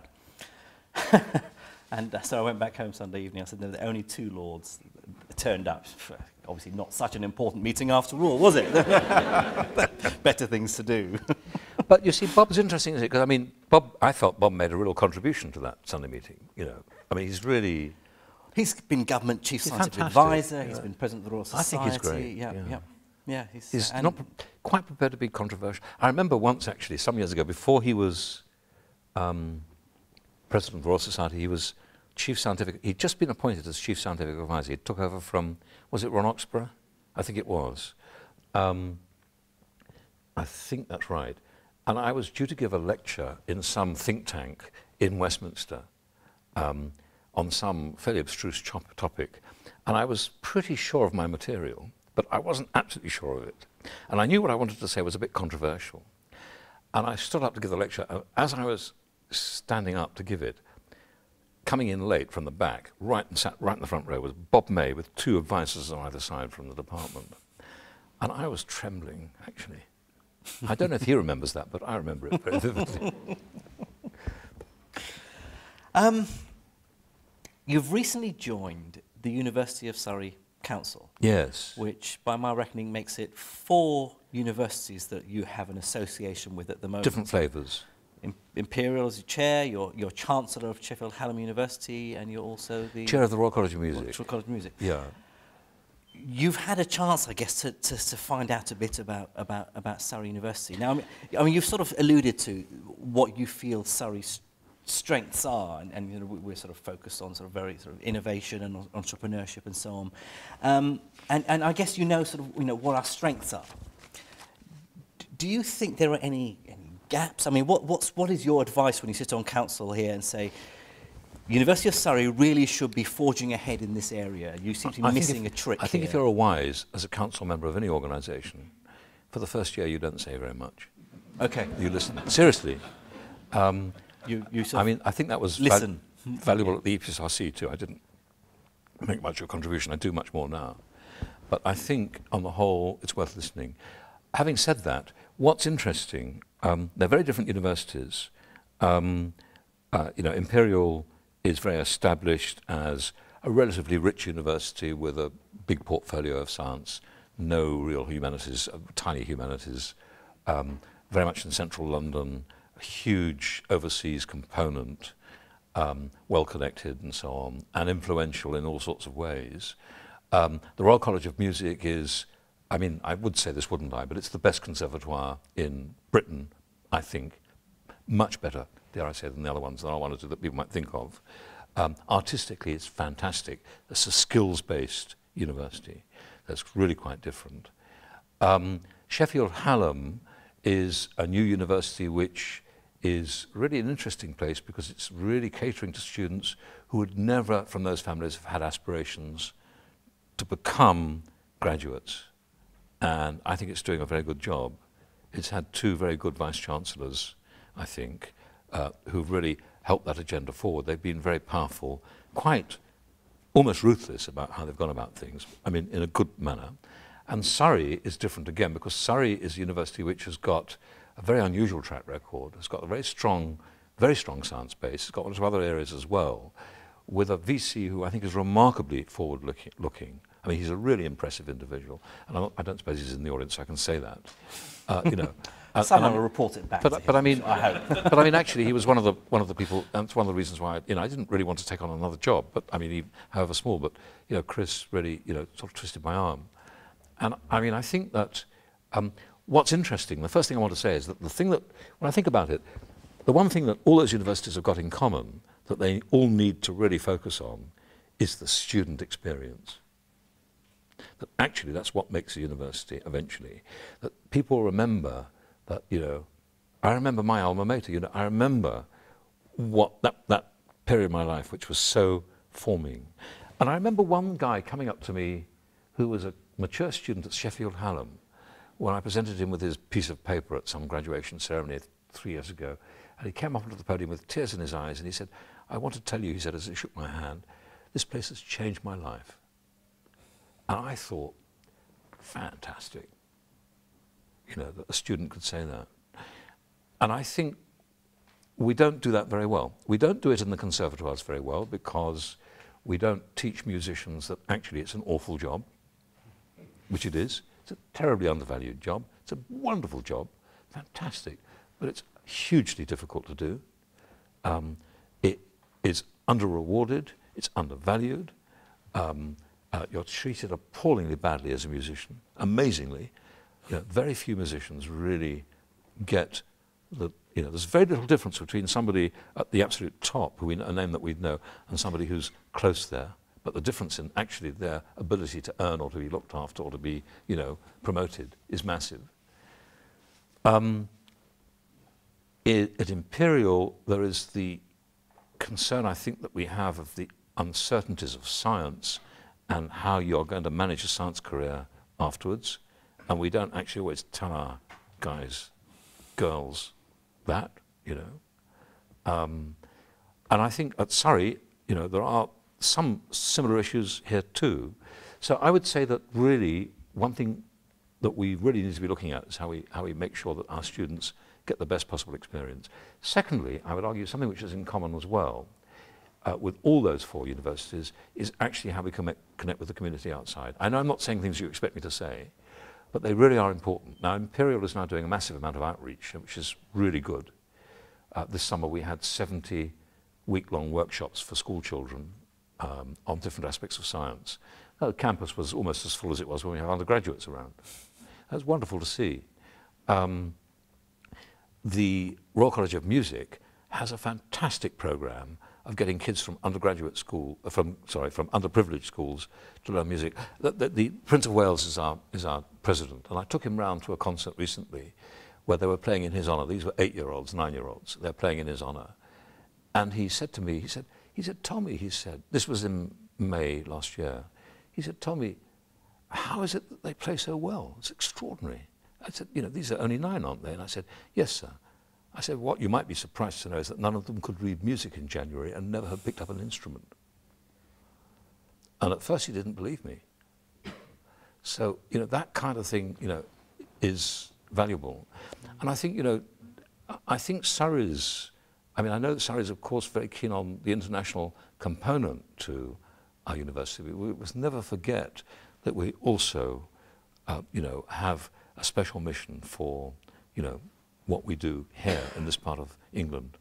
And so I went back home Sunday evening. I said, no, there are only 2 lords turned up. Obviously not such an important meeting after all, was it? Better things to do. But you see, Bob's interesting, isn't it? Because I mean, I felt Bob made a real contribution to that Sunday meeting. You know, I mean, he's been government chief scientific fantastic. advisor. Yeah. He's been president of the Royal Society. I think he's great. Yeah. He's not quite prepared to be controversial. I remember once, actually, some years ago, before he was president of the Royal Society, he was chief scientific. He'd just been appointed as chief scientific advisor. He took over from, was it Ron Oxborough? I think it was. I think that's right. And I was due to give a lecture in some think tank in Westminster on some fairly abstruse topic. And I was pretty sure of my material, but I wasn't absolutely sure of it. And I knew what I wanted to say was a bit controversial. And I stood up to give the lecture. As I was standing up to give it, coming in late from the back, sat right in the front row, was Bob May with 2 advisors on either side from the department. And I was trembling, actually. I don't know if he remembers that, but I remember it very vividly. You've recently joined the University of Surrey Council. Yes. Which, by my reckoning, makes it 4 universities that you have an association with at the moment. Different flavours. Imperial as your chair, you're Chancellor of Sheffield Hallam University, and you're also the Chair of the Royal College of Music. Royal College of Music. Yeah. You've had a chance, I guess, to find out a bit about Surrey University. Now, I mean, you've sort of alluded to what you feel Surrey's strengths are, and you know, we're sort of focused on sort of very sort of innovation and entrepreneurship and so on. And I guess you know sort of what our strengths are. Do you think there are any gaps? I mean, what is your advice when you sit on council here and say, University of Surrey really should be forging ahead in this area? You seem to be missing a trick. I think if you're a wise, as a council member of any organisation, for the first year you don't say very much. Okay. You listen. Seriously. You sort I mean, I think that was valuable at the EPSRC too. I didn't make much of a contribution. I do much more now. But I think, on the whole, it's worth listening. Having said that, what's interesting, they're very different universities. Imperial is very established as a relatively rich university with a big portfolio of science, no real humanities, tiny humanities, very much in central London, a huge overseas component, well connected and so on, and influential in all sorts of ways. The Royal College of Music is, I mean, I would say this, wouldn't I, but it's the best conservatoire in Britain, I think. Much better, dare I say, than the other ones, than I wanted to that people might think of. Artistically, it's fantastic. It's a skills-based university that's really quite different. Sheffield Hallam is a new university which is really an interesting place because it's really catering to students who would never, from those families, have had aspirations to become graduates. And I think it's doing a very good job. It's had 2 very good vice-chancellors, I think, who've really helped that agenda forward. They've been very powerful, quite almost ruthless about how they've gone about things, I mean, in a good manner. And Surrey is different again, because Surrey is a university which has got a very unusual track record. It's got a very strong science base. It's got lots of other areas as well, with a VC who I think is remarkably forward-looking. I mean, he's a really impressive individual, and I don't suppose he's in the audience, so I can say that. Someone will report it back. But I mean, I hope. But I mean, actually, he was one of the people, and it's one of the reasons why I didn't really want to take on another job. But I mean, however small. But Chris really sort of twisted my arm, and I mean, I think that what's interesting. The first thing I want to say is that the thing that, when I think about it, the one thing that all those universities have got in common that they all need to really focus on is the student experience. that actually that's what makes a university eventually. That people remember that, I remember my alma mater, I remember what that period of my life which was so forming. And I remember one guy coming up to me who was a mature student at Sheffield Hallam when I presented him with his piece of paper at some graduation ceremony 3 years ago. And he came up onto the podium with tears in his eyes and he said, I want to tell you, he said as he shook my hand, this place has changed my life. And I thought, fantastic, that a student could say that. And I think we don't do that very well. We don't do it in the conservatoires very well because we don't teach musicians that actually it's an awful job, which it is. It's a terribly undervalued job. It's a wonderful job, fantastic, but it's hugely difficult to do. It is under-rewarded, it's undervalued. You're treated appallingly badly as a musician, amazingly. Very few musicians really get there's very little difference between somebody at the absolute top, a name that we'd know, and somebody who's close there. But the difference in actually their ability to earn or to be looked after or to be, promoted is massive. At Imperial, there is the concern, I think, that we have of the uncertainties of science and how you're going to manage a science career afterwards. And we don't actually always tell our guys, girls, that, And I think at Surrey, there are some similar issues here too. So I would say that really one thing that we really need to be looking at is how we make sure that our students get the best possible experience. Secondly, I would argue something which is in common as well with all those 4 universities is actually how we connect with the community outside. I know I'm not saying things you expect me to say, but they really are important. Now, Imperial is now doing a massive amount of outreach, which is really good. This summer we had 70 week-long workshops for school children on different aspects of science. The campus was almost as full as it was when we had undergraduates around. That was wonderful to see. The Royal College of Music has a fantastic program of getting kids from undergraduate school, from underprivileged schools to learn music. The Prince of Wales is our president, and I took him round to a concert recently where they were playing in his honour. These were 8-year-olds, 9-year-olds. They're playing in his honour. And he said to me, he said, Tommy, he said, this was in May last year. He said, Tommy, how is it that they play so well? It's extraordinary. I said, these are only 9, aren't they? And I said, yes, sir. I said, what you might be surprised to know is that none of them could read music in January and never had picked up an instrument. And at first he didn't believe me. So, that kind of thing, is valuable. And I think, I think Surrey's, I know that Surrey's, of course, very keen on the international component to our university. We must never forget that we also, have a special mission for, what we do here in this part of England.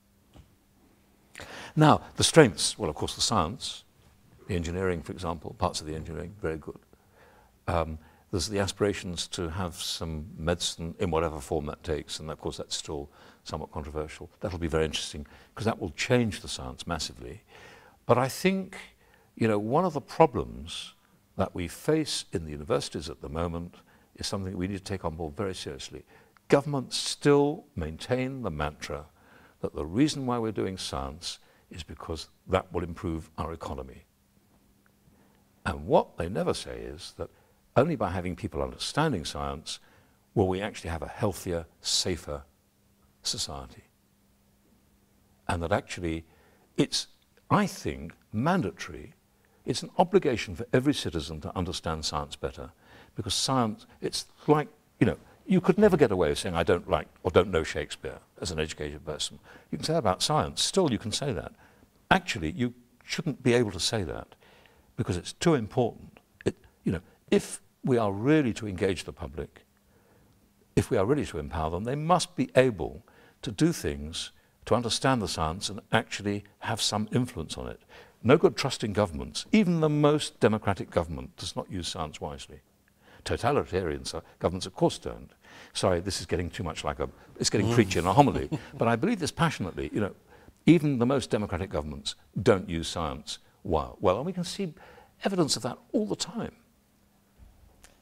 Now, the strengths, well, of course, the science, the engineering, for example, parts of the engineering, very good. There's the aspirations to have some medicine in whatever form that takes, and of course that's still somewhat controversial. That'll be very interesting, because that will change the science massively. But I think, one of the problems that we face in the universities at the moment is something we need to take on board very seriously. Governments still maintain the mantra that the reason why we're doing science is because that will improve our economy. And what they never say is that only by having people understanding science will we actually have a healthier, safer society. And that actually it's, I think, mandatory. It's an obligation for every citizen to understand science better, because science, it's like, you could never get away with saying, I don't like or don't know Shakespeare as an educated person. You can say that about science. Still, you can say that. Actually, you shouldn't be able to say that because it's too important. If we are really to engage the public, if we are really to empower them, they must be able to do things to understand the science and actually have some influence on it. No good trusting governments. Even the most democratic government does not use science wisely. Totalitarian governments, of course, don't. Sorry, this is getting too much like it's getting preachy in a homily, but I believe this passionately. Even the most democratic governments don't use science well, and we can see evidence of that all the time.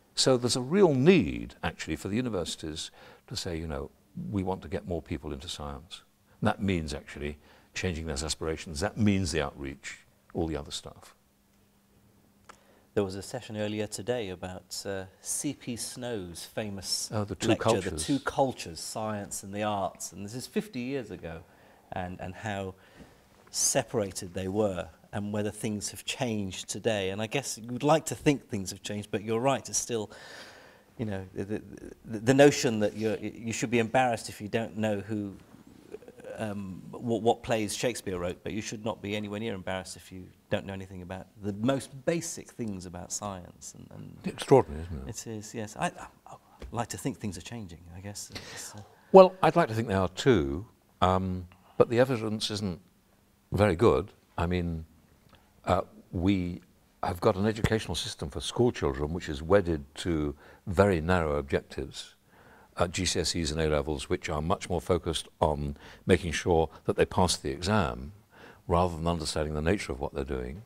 So there's a real need, actually, for the universities to say, you know, we want to get more people into science. And that means, actually, changing those aspirations. That means the outreach, all the other stuff. There was a session earlier today about C.P. Snow's famous The Two lecture, Cultures. The Two Cultures, Science and the Arts. And this is 50 years ago, and how separated they were, and whether things have changed today. And I guess you'd like to think things have changed, but you're right, it's still, you know, the notion that you should be embarrassed if you don't know who, what plays Shakespeare wrote, but you should not be anywhere near embarrassed if you don't know anything about the most basic things about science. And Extraordinary, isn't it? it is, yes. I like to think things are changing, I guess. Well, I'd like to think they are too, but the evidence isn't very good. I mean, we have got an educational system for school children which is wedded to very narrow objectives, GCSEs and A-levels, which are much more focused on making sure that they pass the exam rather than understanding the nature of what they're doing.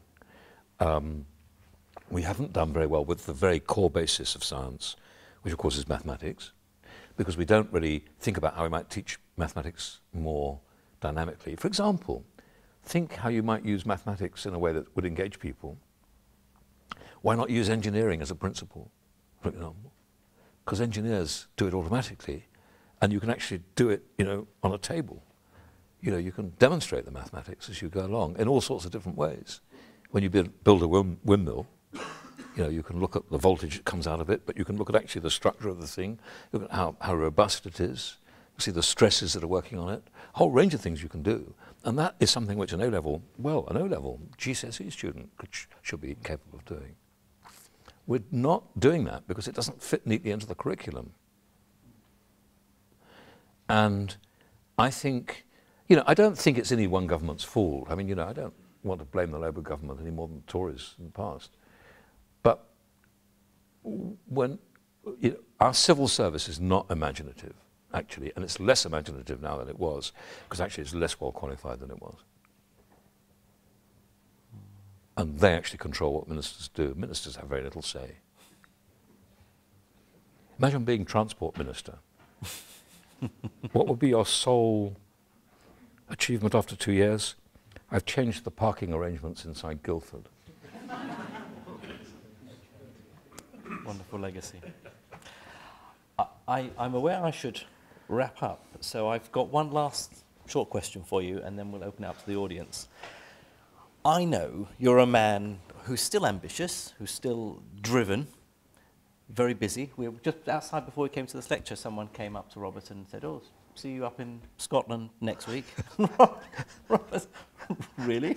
We haven't done very well with the very core basis of science, which of course is mathematics, because we don't really think about how we might teach mathematics more dynamically. For example, think how you might use mathematics in a way that would engage people. Why not use engineering as a principle, for example? Because engineers do it automatically, and you can actually do it, you know, on a table. You know, you can demonstrate the mathematics as you go along in all sorts of different ways. When you build a windmill, you know, you can look at the voltage that comes out of it, but you can look at actually the structure of the thing, look at how robust it is, see the stresses that are working on it, a whole range of things you can do. And that is something which an O-level GCSE student should be capable of doing. We're not doing that because it doesn't fit neatly into the curriculum. And I think, you know, I don't think it's any one government's fault. I mean, you know, I don't want to blame the Labour government any more than the Tories in the past. But when, you know, our civil service is not imaginative, actually, and it's less imaginative now than it was, because actually it's less well qualified than it was. And they actually control what ministers do. Ministers have very little say. Imagine being transport minister. What would be your sole achievement after 2 years? I've changed the parking arrangements inside Guildford. Wonderful legacy. I'm aware I should wrap up, so I've got one last short question for you, and then we'll open it up to the audience. I know you're a man who's still ambitious, who's still driven, very busy. We were just outside before we came to this lecture, someone came up to Robert and said, "Oh, see you up in Scotland next week." Robert, really?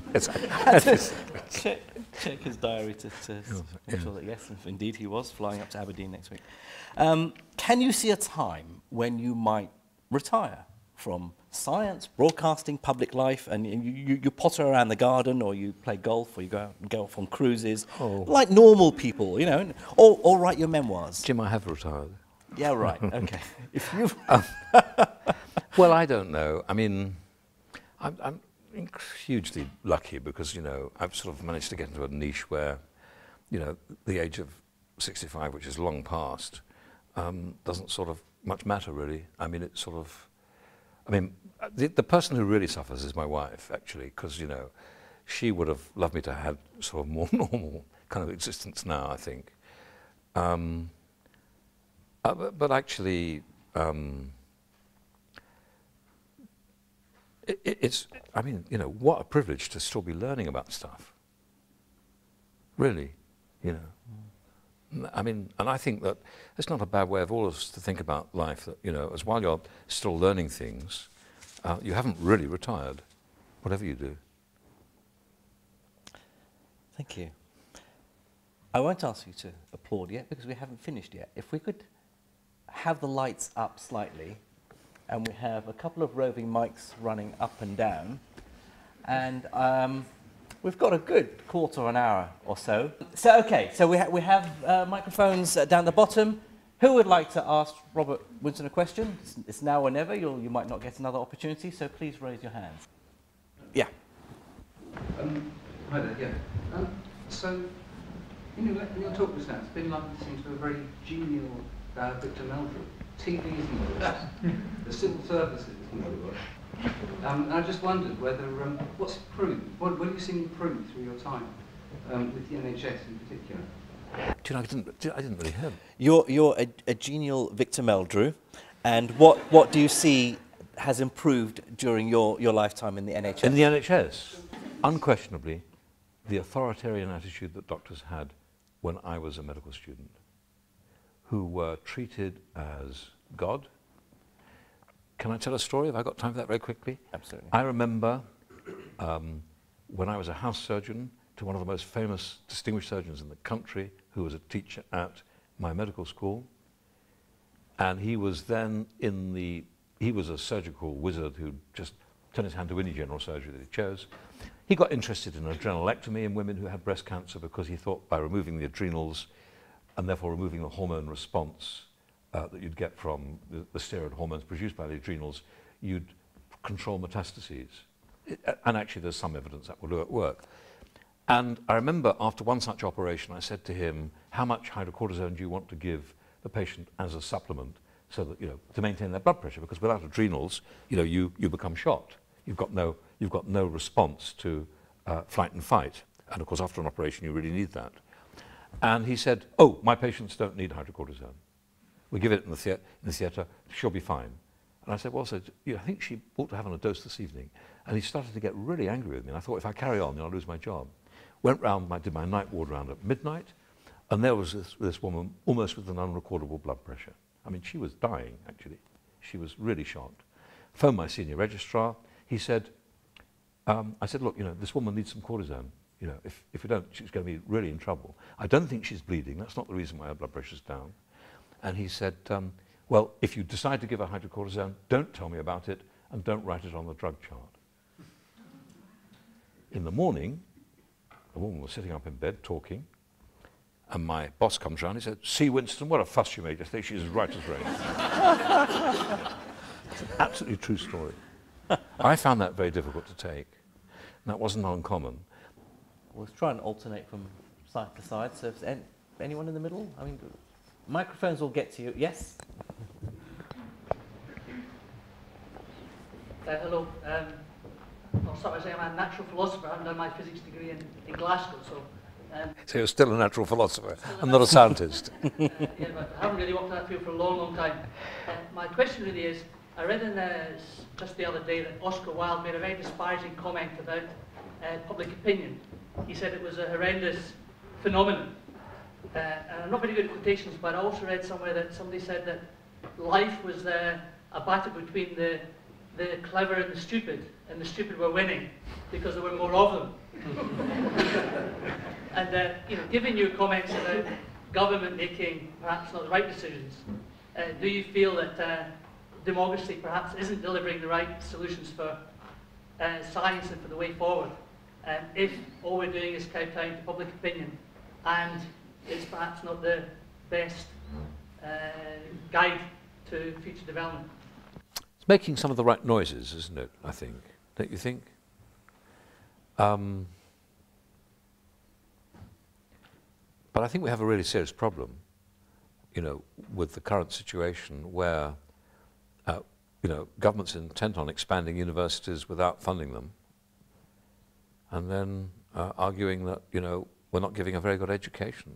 check his diary to make sure that yes, indeed he was flying up to Aberdeen next week. Can you see a time when you might retire from science, broadcasting, public life, and you potter around the garden, or you play golf, or you go out and go off on cruises, like normal people, you know, or write your memoirs? Jim, I have retired. Yeah, right, okay. If you've Well, I don't know. I mean, I'm hugely lucky because, you know, I've sort of managed to get into a niche where, you know, the age of 65, which is long past, doesn't sort of much matter, really. I mean, it's sort of, I mean, the person who really suffers is my wife, actually, because, you know, she would have loved me to have sort of more normal kind of existence now, I think. But actually, it's, I mean, you know, what a privilege to still be learning about stuff. Really, you know. I mean, and I think that it's not a bad way of all of us to think about life, that, you know, as while you're still learning things, you haven't really retired, whatever you do. Thank you. I won't ask you to applaud yet because we haven't finished yet. If we could have the lights up slightly, and we have a couple of roving mics running up and down, and we've got a good quarter of an hour or so. So, okay, so we have microphones down the bottom. Who would like to ask Robert Winston a question? It's now or never. You might not get another opportunity, so please raise your hands. Yeah. Hi there, yeah. So, In your talk just now, it's been like listening to a very genial Victor Meldrew. TV isn't the worst. The civil services isn't the worst. And I just wondered whether, what's improved? What have you seen improve through your time with the NHS in particular? Do you know, I didn't really hear. You're a genial Victor Meldrew, and what do you see has improved during your lifetime in the NHS? In the NHS, unquestionably, the authoritarian attitude that doctors had when I was a medical student, who were treated as God. Can I tell a story? Have I got time for that very quickly? Absolutely. I remember when I was a house surgeon to one of the most famous, distinguished surgeons in the country, who was a teacher at my medical school. And he was then he was a surgical wizard who just turned his hand to any general surgery that he chose. He got interested in adrenalectomy in women who had breast cancer because he thought by removing the adrenals and therefore removing the hormone response that you'd get from the steroid hormones produced by the adrenals, you'd control metastases. And actually there's some evidence that will work. And I remember after one such operation, I said to him, how much hydrocortisone do you want to give the patient as a supplement so that, to maintain their blood pressure? Because without adrenals, you become shot. You've got no response to flight and fight. And of course, after an operation, you really need that. And he said, oh, my patients don't need hydrocortisone. We give it in the theatre, she'll be fine. And I said, well, so, I think she ought to have a dose this evening. And he started to get really angry with me. And I thought, if I carry on, I'll lose my job. Went round, did my night ward round at midnight, and there was this woman almost with an unrecordable blood pressure. I mean, she was dying, actually. She was really shocked. Phoned my senior registrar. He said, I said, look, this woman needs some cortisone. If we don't, she's going to be really in trouble. I don't think she's bleeding. That's not the reason why her blood pressure's down. And he said, well, if you decide to give her hydrocortisone, don't tell me about it and don't write it on the drug chart. In the morning, the woman was sitting up in bed talking, and my boss comes round. He said, see, Winston, what a fuss you made yesterday. She's as right as rain. It's an absolutely true story. I found that very difficult to take. And that wasn't uncommon. We'll try and alternate from side to side. So if anyone in the middle? I mean, microphones will get to you. Yes? Hello. I'll start by saying I'm a natural philosopher. I've done my physics degree in Glasgow, so you're still a natural philosopher and not a scientist. Yeah, but I haven't really worked in that field for a long, long time. My question really is, I read in just the other day that Oscar Wilde made a very disparaging comment about public opinion. He said it was a horrendous phenomenon. And I'm not very good at quotations, but I also read somewhere that somebody said that life was a battle between the clever and the stupid were winning because there were more of them. And given your comments about government making perhaps not the right decisions, do you feel that democracy perhaps isn't delivering the right solutions for science and for the way forward, if all we're doing is kowtowing to public opinion and it's perhaps not the best guide to future development? It's making some of the right noises, isn't it, I think? Don't you think? But I think we have a really serious problem, with the current situation where, government's intent on expanding universities without funding them, and then arguing that, we're not giving a very good education.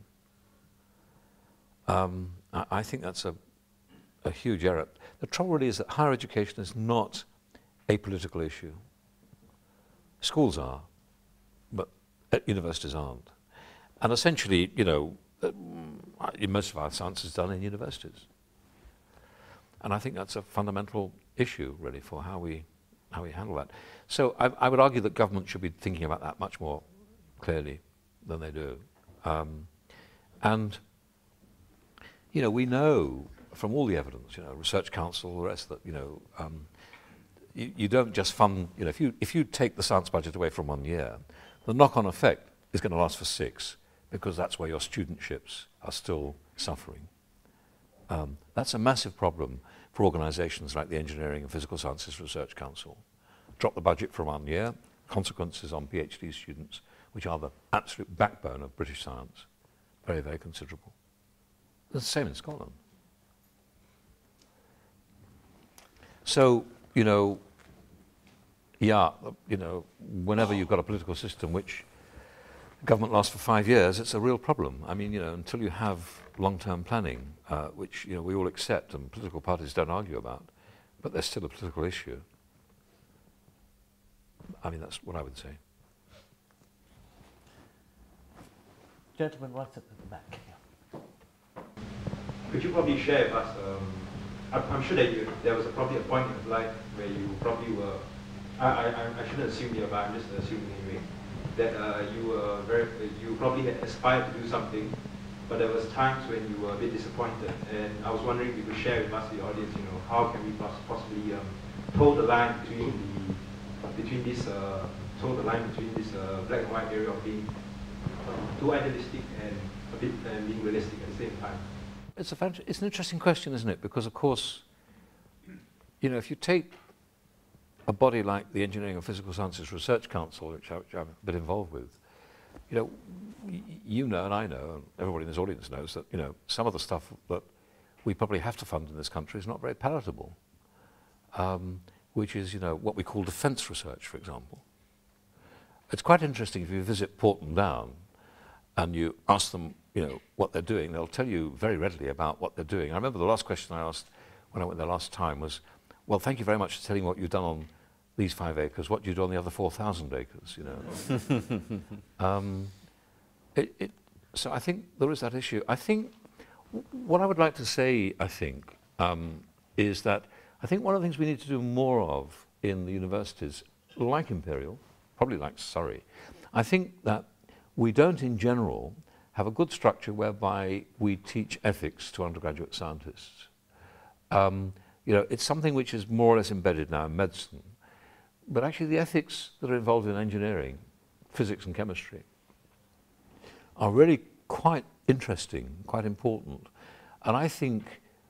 I think that's a huge error. The trouble really is that higher education is not a political issue. Schools are, but universities aren't. And essentially, most of our science is done in universities. And I think that's a fundamental issue, really, for how we handle that. So I would argue that government should be thinking about that much more clearly than they do. And we know from all the evidence, Research Council, all the rest, that you don't just fund. If you take the science budget away from 1 year, the knock-on effect is going to last for 6, because that's where your studentships are still suffering. That's a massive problem for organisations like the Engineering and Physical Sciences Research Council. Drop the budget for 1 year, consequences on PhD students, which are the absolute backbone of British science. very, very considerable. It's the same in Scotland. So, you know, yeah, you know, whenever you've got a political system which government lasts for 5 years, it's a real problem. I mean, you know, until you have long-term planning, which, you know, we all accept and political parties don't argue about, but there's still a political issue. I mean, that's what I would say. Gentleman right at the back. Could you probably share with us, I'm sure that there was probably a point in life where you probably were, I shouldn't assume here, but I'm just assuming anyway, that you probably had aspired to do something, but there was times when you were a bit disappointed, and I was wondering if you could share with us, the audience, you know, how can we possibly toe the line between this black and white area of being too idealistic and a bit being realistic at the same time. It's an interesting question, isn't it? Because, of course, you know, if you take a body like the Engineering and Physical Sciences Research Council, which I'm a bit involved with, you know, you know and I know, and everybody in this audience knows that, you know, some of the stuff that we probably have to fund in this country is not very palatable, which is, you know, what we call defence research, for example. It's quite interesting if you visit Porton Down and you ask them, you know, what they're doing, they'll tell you very readily about what they're doing. I remember the last question I asked when I went there last time was, well, thank you very much for telling me what you've done on these 5 acres. What do you do on the other 4,000 acres, you know? So I think there is that issue. I think what I would like to say, I think, is that I think one of the things we need to do more of in the universities, like Imperial, probably like Surrey, I think that we don't in general have a good structure whereby we teach ethics to undergraduate scientists. You know, it's something which is more or less embedded now in medicine, but actually the ethics that are involved in engineering, physics and chemistry, are really quite interesting, quite important. And I think,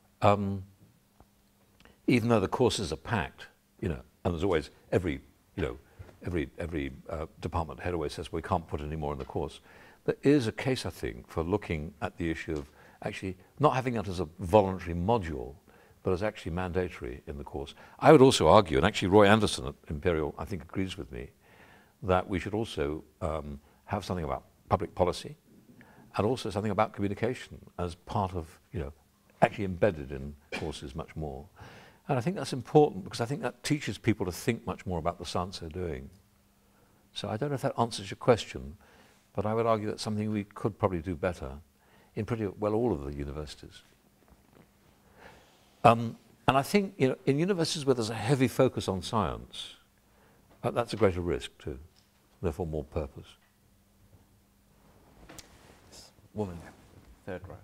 even though the courses are packed, you know, and there's always every department head always says, well, we can't put any more in the course. There is a case, I think, for looking at the issue of actually not having that as a voluntary module, but as actually mandatory in the course. I would also argue, and actually Roy Anderson at Imperial, I think, agrees with me, that we should also have something about public policy and also something about communication as part of, you know, actually embedded in courses much more. And I think that's important because I think that teaches people to think much more about the science they're doing. So I don't know if that answers your question, but I would argue that's something we could probably do better in pretty well all of the universities. And I think, you know, in universities where there's a heavy focus on science, that's a greater risk too, therefore more purpose. Woman, third row.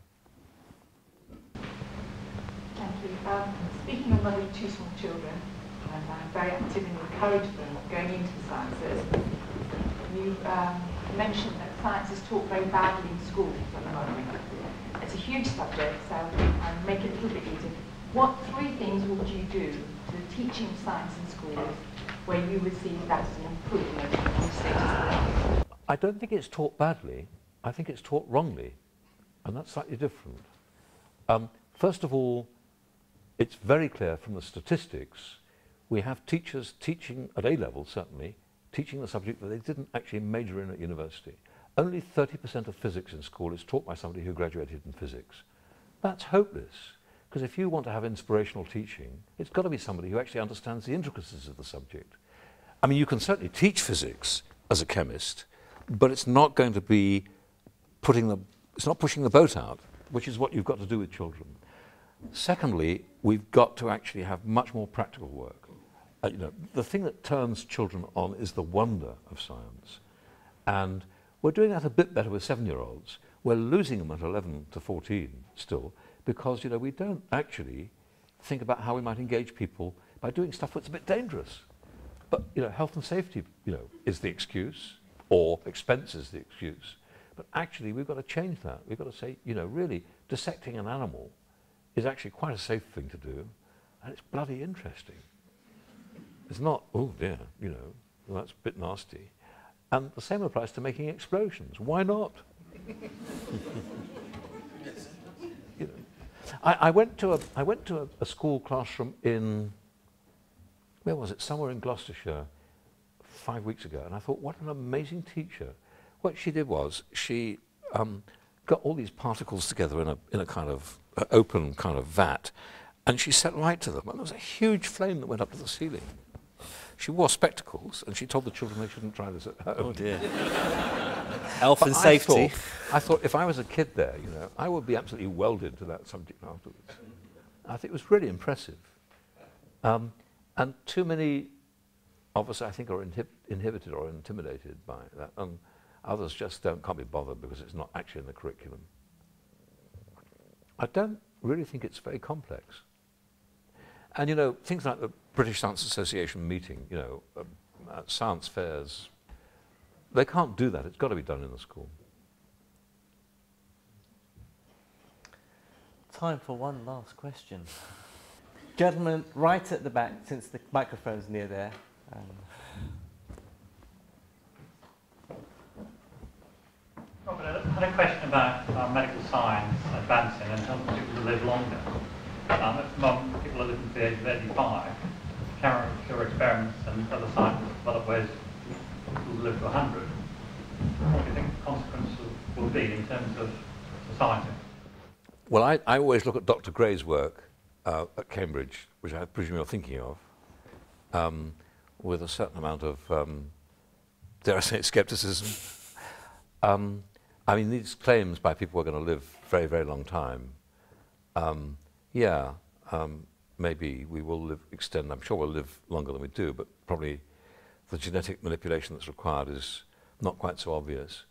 Thank you. Speaking of mother of 2 small children, and I'm very active in encouraging them going into the sciences, you mentioned that science is taught very badly in schools at the moment. It's a huge subject, so I'll make it a little bit easier. What 3 things would you do to the teaching of science in schools where you would see that as an improvement in the status of the I don't think it's taught badly. I think it's taught wrongly, and that's slightly different. First of all, it's very clear from the statistics, we have teachers teaching at A-level, certainly, teaching the subject that they didn't actually major in at university. Only 30% of physics in school is taught by somebody who graduated in physics. That's hopeless, because if you want to have inspirational teaching, it's got to be somebody who actually understands the intricacies of the subject. I mean, you can certainly teach physics as a chemist, but it's not going to be it's not pushing the boat out, which is what you've got to do with children. Secondly, we've got to actually have much more practical work. You know, the thing that turns children on is the wonder of science. And we're doing that a bit better with 7-year-olds. We're losing them at 11 to 14 still, because, you know, we don't actually think about how we might engage people by doing stuff that's a bit dangerous. But, you know, health and safety, you know, is the excuse, or expense is the excuse. But actually, we've got to change that. We've got to say, you know, really, dissecting an animal is actually quite a safe thing to do, and it's bloody interesting. It's not, oh dear, you know, well, that's a bit nasty. And the same applies to making explosions. Why not? You know, I went to a school classroom in, where was it? Somewhere in Gloucestershire 5 weeks ago, and I thought, what an amazing teacher. What she did was she got all these particles together in a kind of open kind of vat, and she set light to them, and there was a huge flame that went up to the ceiling. She wore spectacles, and she told the children they shouldn't try this at home. Oh dear. Health and safety. I thought if I was a kid there, you know, I would be absolutely welded to that subject afterwards. I think it was really impressive. And too many of us, I think, are inhibited or intimidated by that. And others just can't be bothered because it's not actually in the curriculum. I don't really think it's very complex. And, you know, things like the British Science Association meeting, you know, science fairs, they can't do that. It's got to be done in the school. Time for one last question. Gentleman right at the back, since the microphone's near there. Robert, I had a question about medical science advancing and helping people to live longer. At the moment, people are living to the age of 85. Carrying cure experiments and other scientists develop ways to live to 100. What do you think the consequences will be in terms of society? Well, I always look at Dr. Gray's work at Cambridge, which I presume you're thinking of, with a certain amount of, dare I say, skepticism. I mean, these claims by people who are going to live very, very long time, maybe we will extend. I'm sure we'll live longer than we do, but probably the genetic manipulation that's required is not quite so obvious.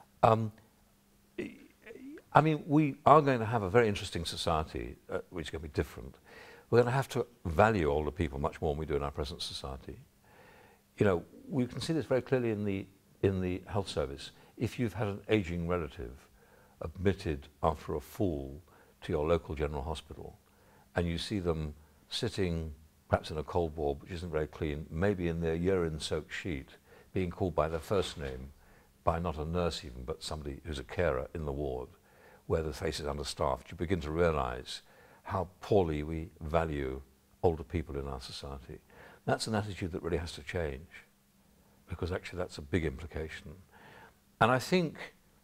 I mean, we are going to have a very interesting society, which is going to be different. We're going to have to value older people much more than we do in our present society. You know, we can see this very clearly in the health service. If you've had an aging relative admitted after a fall to your local general hospital, and you see them sitting perhaps in a cold ward which isn't very clean, maybe in their urine-soaked sheet, being called by their first name, by not a nurse even, but somebody who's a carer in the ward, where the face is understaffed, you begin to realize how poorly we value older people in our society. That's an attitude that really has to change, because actually that's a big implication. And I think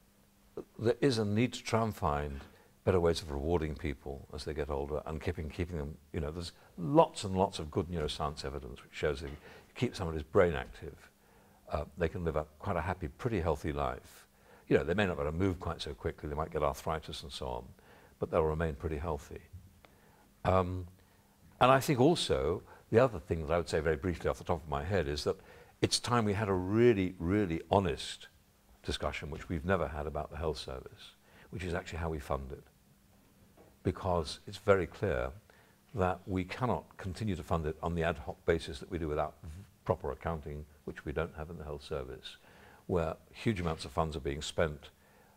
there is a need to try and find better ways of rewarding people as they get older and keeping them, you know, there's lots and lots of good neuroscience evidence which shows that if you keep somebody's brain active, they can live quite a happy, pretty healthy life. You know, they may not be able to move quite so quickly, they might get arthritis and so on, but they'll remain pretty healthy. And I think also, the other thing that I would say very briefly off the top of my head is that it's time we had a really, really honest discussion, which we've never had, about the health service, which is actually how we fund it. Because it's very clear that we cannot continue to fund it on the ad hoc basis that we do without proper accounting, which we don't have in the health service, where huge amounts of funds are being spent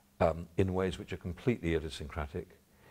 in ways which are completely idiosyncratic,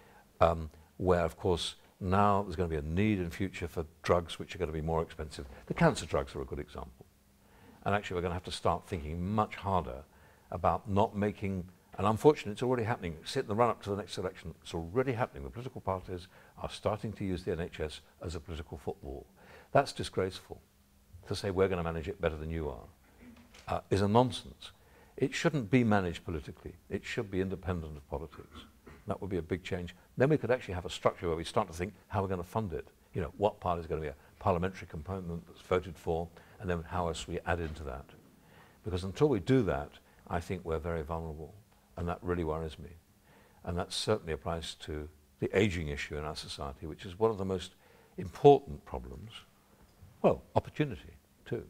where, of course, now there's going to be a need in future for drugs which are going to be more expensive. The cancer drugs are a good example. And actually we're going to have to start thinking much harder about not making, and unfortunately it's already happening, sit in the run-up to the next election, it's already happening. The political parties are starting to use the NHS as a political football. That's disgraceful. To say we're going to manage it better than you are is a nonsense. It shouldn't be managed politically. It should be independent of politics. That would be a big change. Then we could actually have a structure where we start to think how we're going to fund it. You know, what part is going to be a parliamentary component that's voted for, and then how else we add into that. Because until we do that, I think we're very vulnerable, and that really worries me. And that certainly applies to the aging issue in our society, which is one of the most important problems. Well, opportunity, too.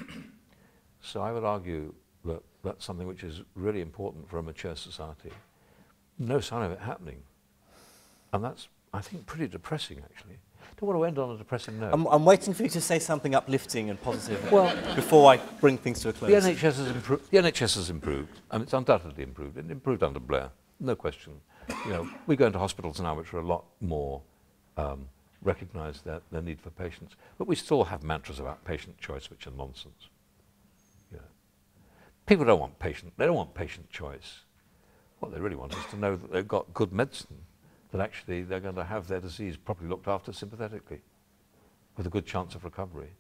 So I would argue that that's something which is really important for a mature society. No sign of it happening. And that's, I think, pretty depressing, actually. Don't want to end on a depressing note. I'm waiting for you to say something uplifting and positive before I bring things to a close. The NHS has improved, and it's undoubtedly improved. It improved under Blair, no question. You know, we go into hospitals now which are a lot more recognise their need for patients, but we still have mantras about patient choice which are nonsense. You know, people don't want patient choice. What they really want is to know that they've got good medicine, that actually they're going to have their disease properly looked after sympathetically, with a good chance of recovery.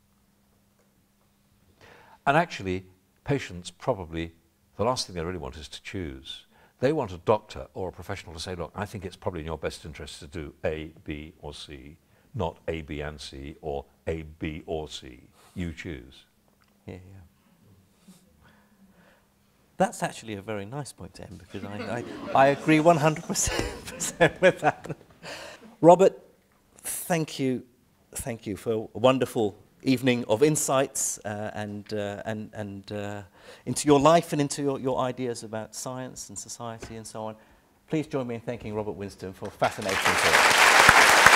And actually, patients probably, the last thing they really want is to choose. They want a doctor or a professional to say, look, I think it's probably in your best interest to do A, B, or C, not A, B, and C, or A, B, or C. You choose. Yeah, yeah. That's actually a very nice point to end, because I agree 100% with that. Robert, thank you for a wonderful evening of insights into your life and into your ideas about science and society and so on. Please join me in thanking Robert Winston for a fascinating talk.